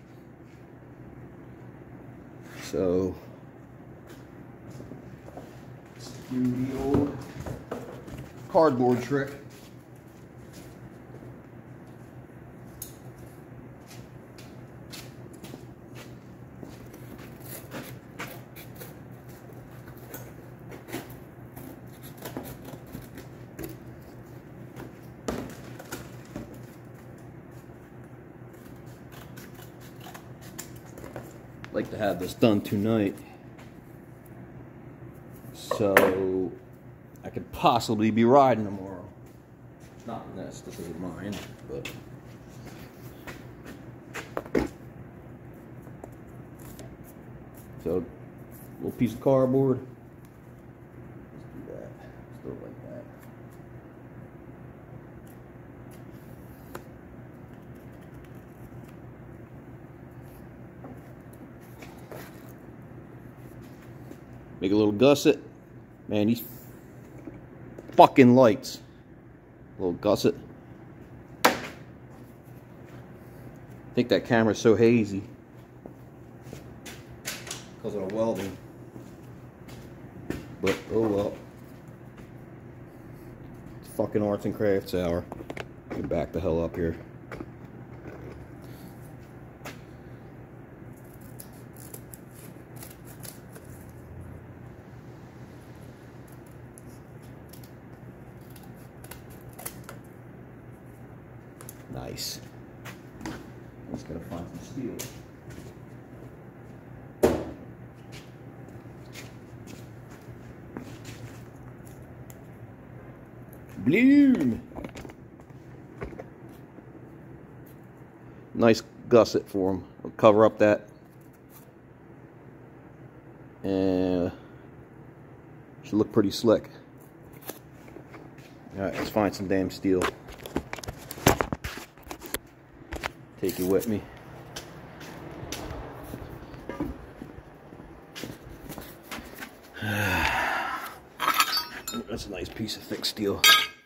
So, let's do the old cardboard trick. Like to have this done tonight, so I could possibly be riding tomorrow. Not in this isn't mine, but so little piece of cardboard. Let's do that. Let's do it like that. Make a little gusset. Man, these fucking lights. A little gusset. I think that camera's so hazy because of the welding. But oh well. It's fucking arts and crafts hour. Get back the hell up here. Nice. Just gotta find some steel. Bloom! Nice gusset for them. I'll cover up that. And should look pretty slick. Alright, let's find some damn steel. Take you with me. That's a nice piece of thick steel.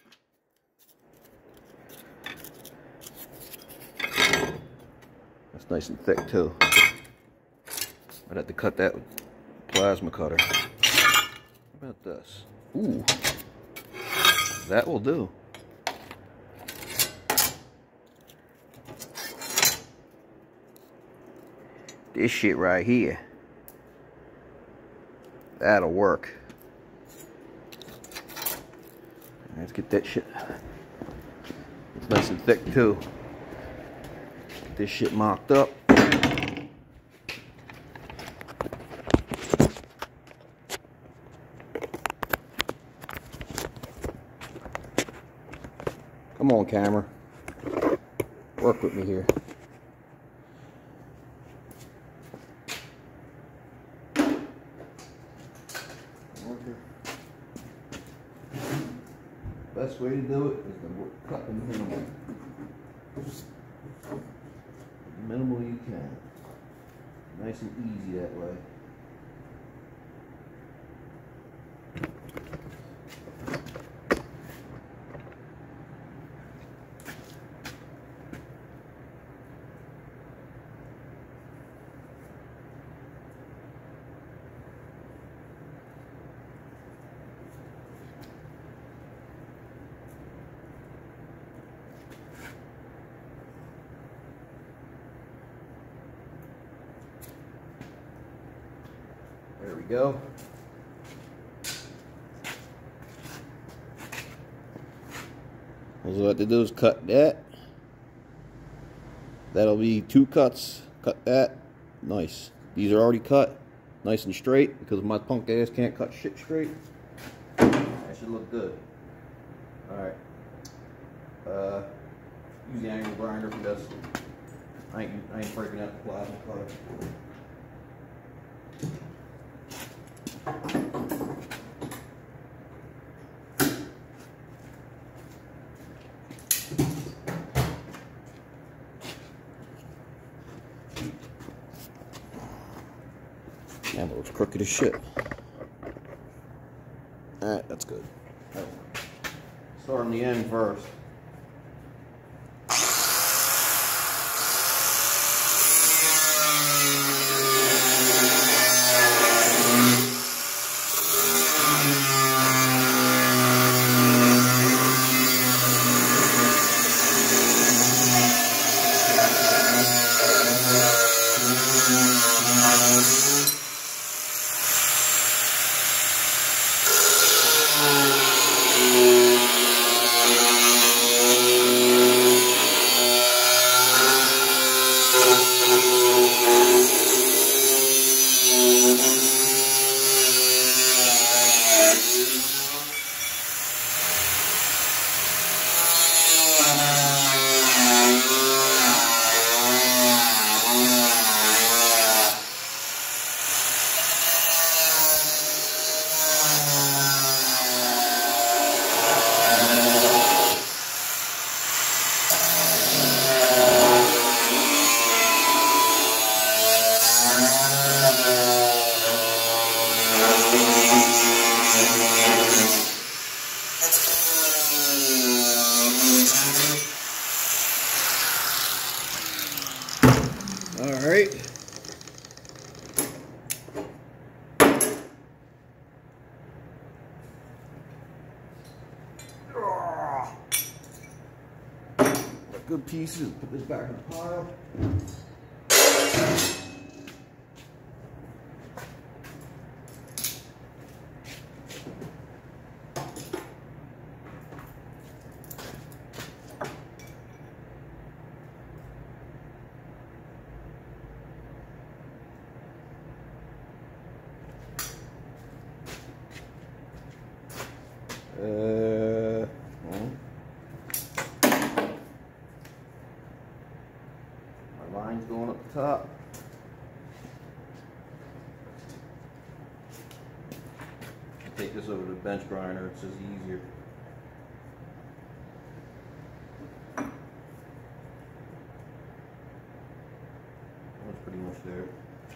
That's nice and thick too. I'd have to cut that with a plasma cutter. How about this? Ooh, that will do. This shit right here, that'll work. Let's get that shit. It's nice and thick too. Get this shit mocked up. Come on, camera. Work with me here. Best way to do it is to cut the minimal. Minimal you can. Nice and easy that way. There we go. All you have to do is cut that. That'll be 2 cuts. Cut that. Nice. These are already cut. Nice and straight because my punk ass can't cut shit straight. That should look good. Alright. Use the angle grinder for this. I ain't breaking out the plasma cutter. That looks crooked as shit. Alright, that's good. Start on the end first. Alright. Good pieces. Put this back in the pile. My line's going up the top. Take this over to the bench grinder, it's just easier. That's pretty much there.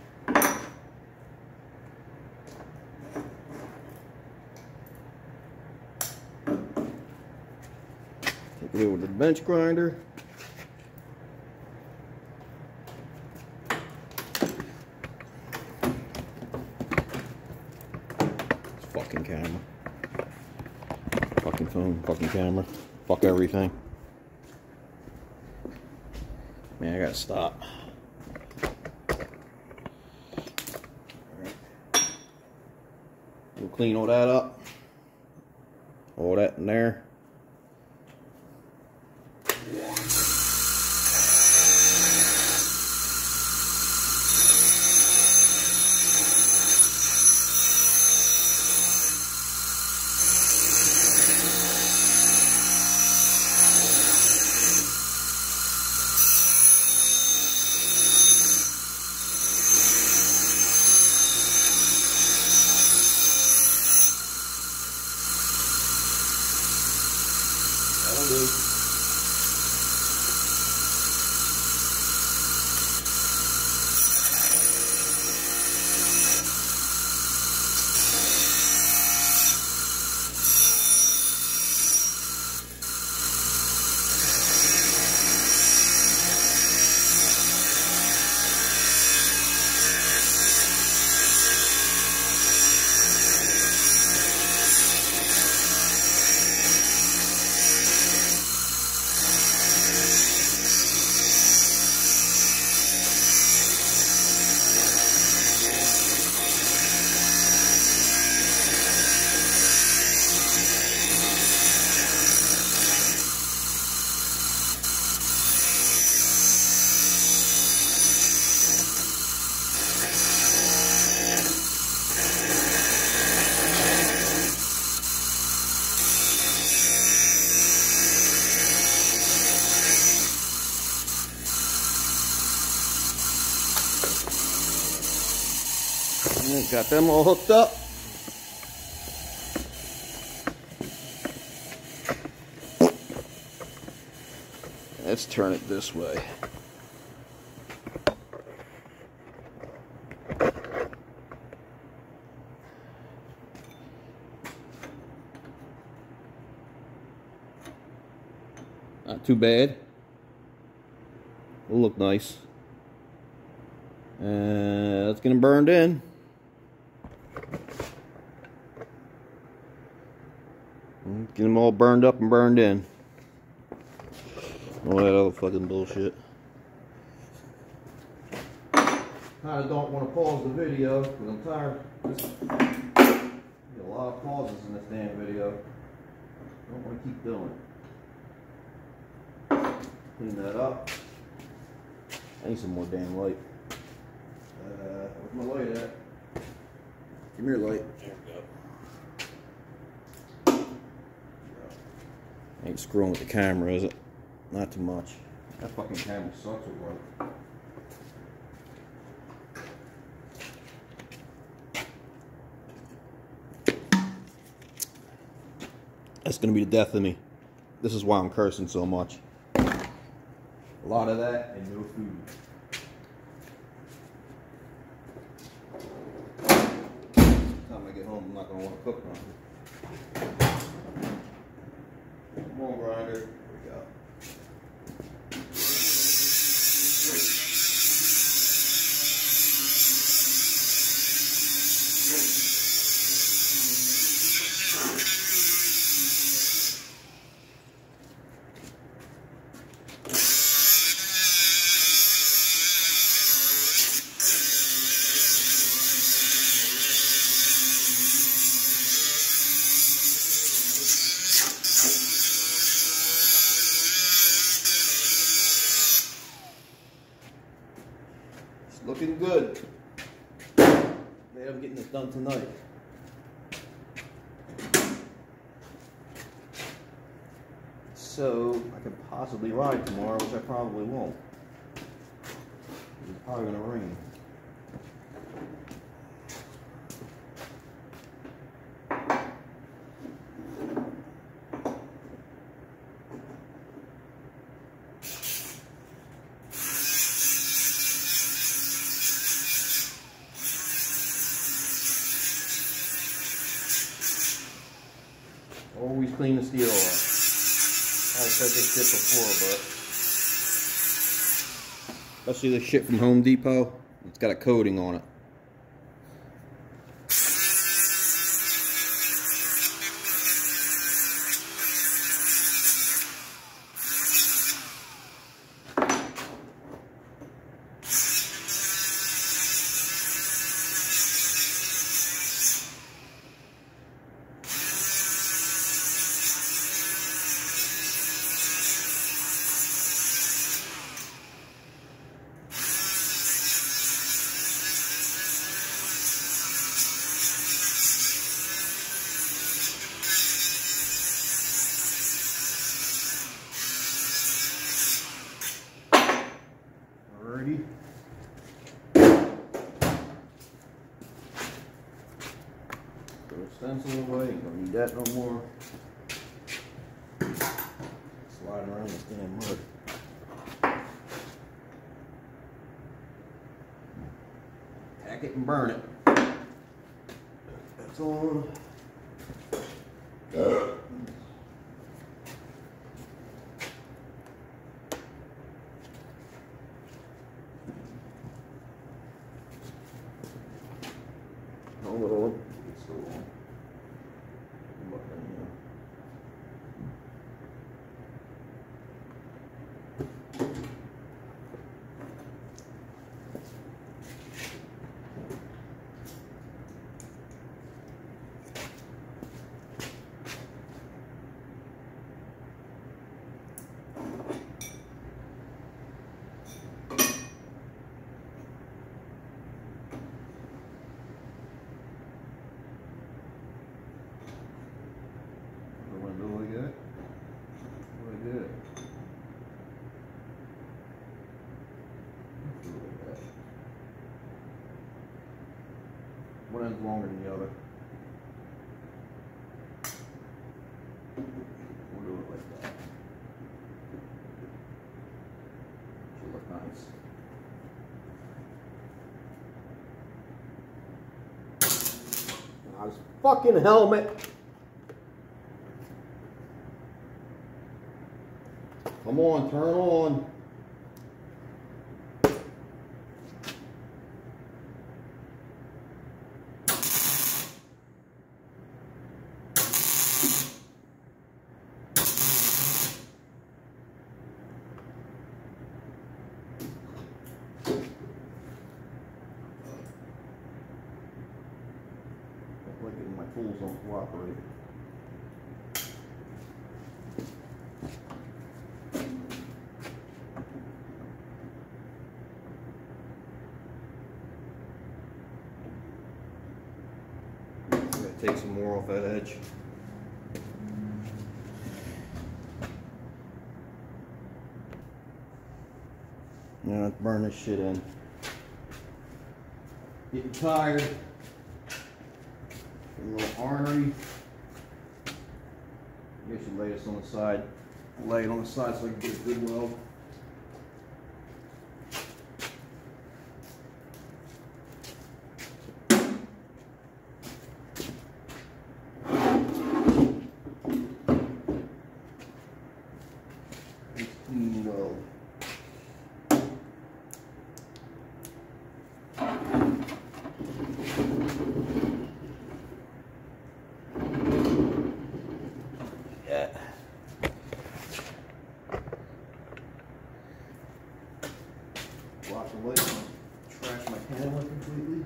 Take it over to the bench grinder. Fucking camera. Fucking phone, fucking camera. Fuck everything. Man, I gotta stop. Alright. We'll clean all that up. All that in there. That'll do. Got them all hooked up. Let's turn it this way. Not too bad. It'll look nice. That's getting burned in. Get them all burned up and burned in. All that other fucking bullshit. I don't want to pause the video because I'm tired. There's a lot of pauses in this damn video. I don't want to keep doing it. Clean that up. I need some more damn light. Where's my light at? Give me your light. There we go. Ain't screwing with the camera, is it? Not too much. That fucking camera sucks with light. That's gonna be the death of me. This is why I'm cursing so much. A lot of that and no food. Time I get home, I'm not gonna want to cook nothing. Come on, grinder. Here we go. Looking good. Maybe I'm getting this done tonight. So I could possibly ride tomorrow, which I probably won't. It's probably gonna rain. Always clean the steel off. I've said this shit before, but especially the shit from Home Depot, it's got a coating on it. Alrighty. Throw the stencil away, you don't need that no more. Sliding around this damn mud. Tack it and burn it. That's on. Hold on. It's still on. is longer than the other. We'll do it like that. Should look nice. Now this fucking helmet. Come on, turn on. My tools don't cooperate. I'm gonna take some more off that edge. Now let's burn this shit in. Getting tired. A little ornery. I guess you lay this on the side. Lay it on the side so I can get a good weld. Nice clean weld. Wash away, trash my camera completely.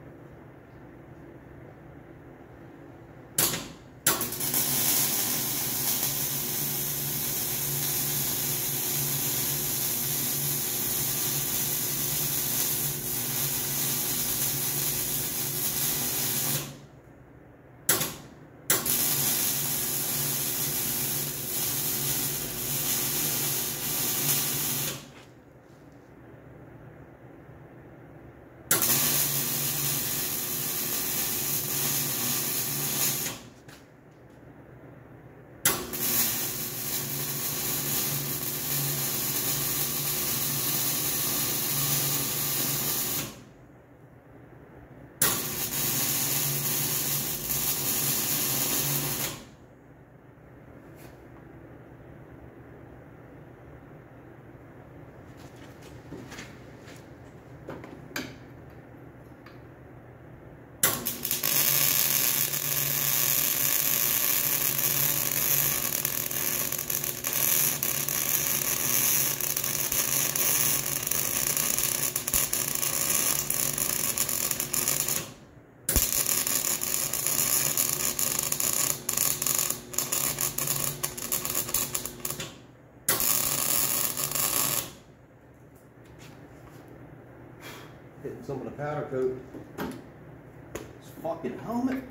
Hitting some of the powder coat. This fucking helmet.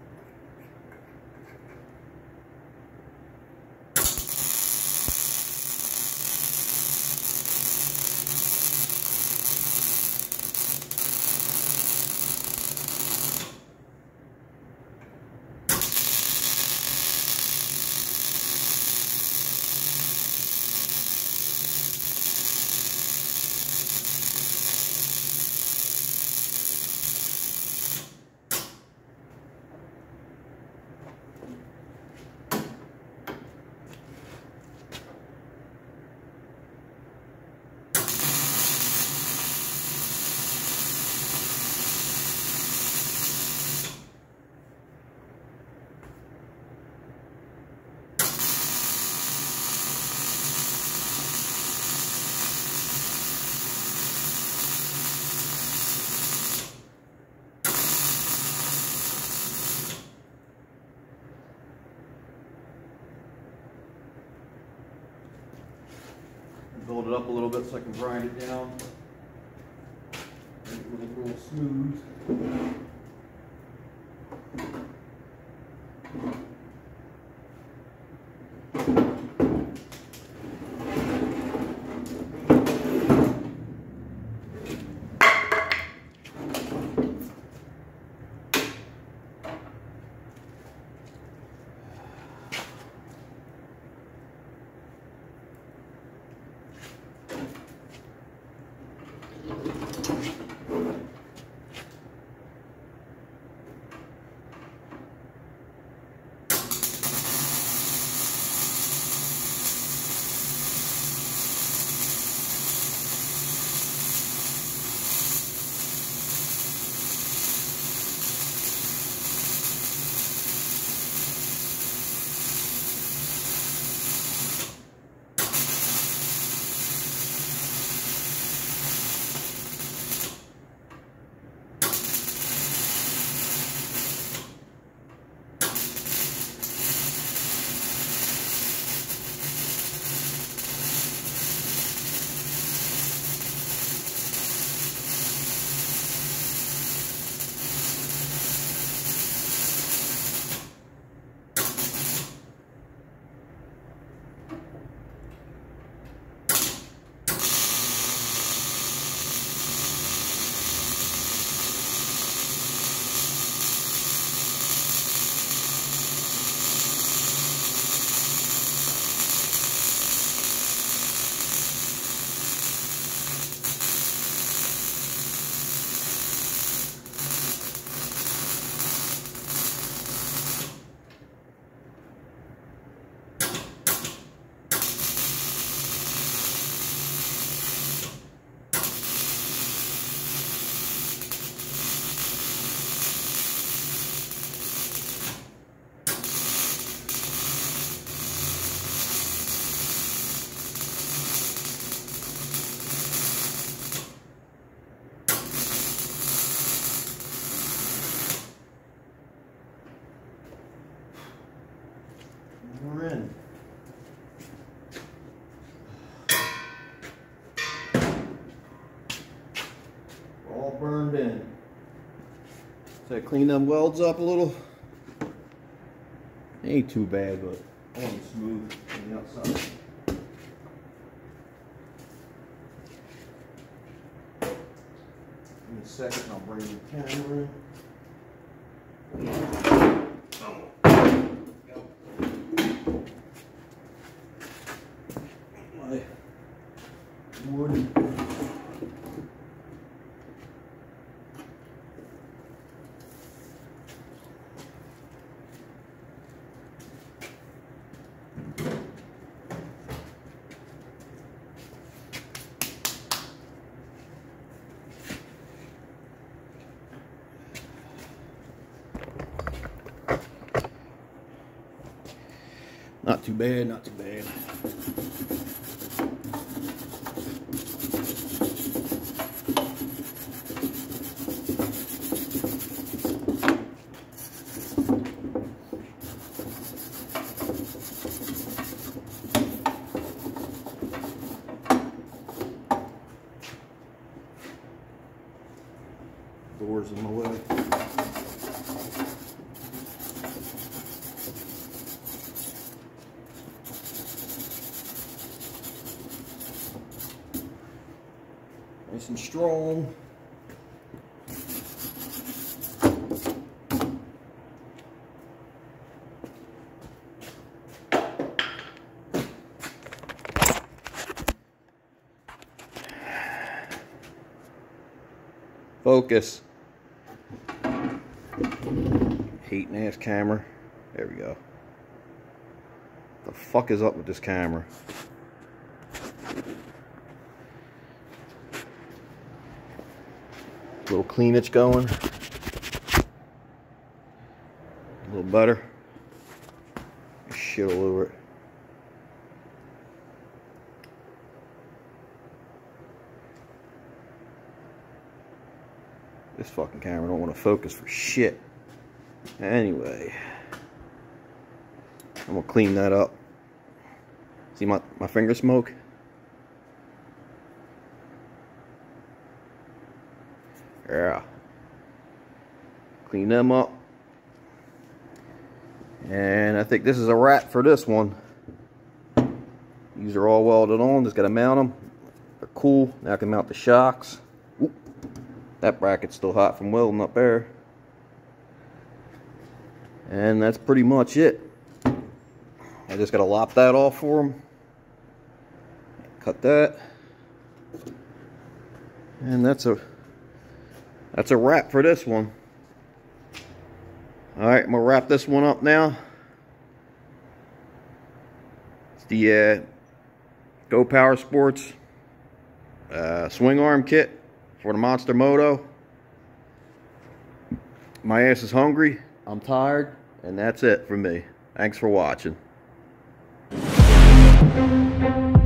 Build it up a little bit so I can grind it down. Make it look real smooth. We're in. We're all burned in. So I clean them welds up a little. Ain't too bad, but I want it smooth on the outside. In a second, I'll bring the camera in. My wood. Not too bad, not too bad. Doors in my way. Nice and strong. Focus. Hating ass camera. There we go. The fuck is up with this camera? Little cleanage going. A little butter. Shit all over it. This fucking camera don't want to focus for shit. Anyway, I'm gonna clean that up. See my finger smoke? Yeah. Clean them up. And I think this is a wrap for this one. These are all welded on. Just gotta mount them. They're cool. Now I can mount the shocks. Oop. That bracket's still hot from welding up there. And that's pretty much it. I just gotta lop that off for them. Cut that. And that's a wrap for this one. Alright, I'm gonna wrap this one up now. It's the Go Power Sports swing arm kit for the Monster Moto. My ass is hungry, I'm tired, and that's it for me. Thanks for watching.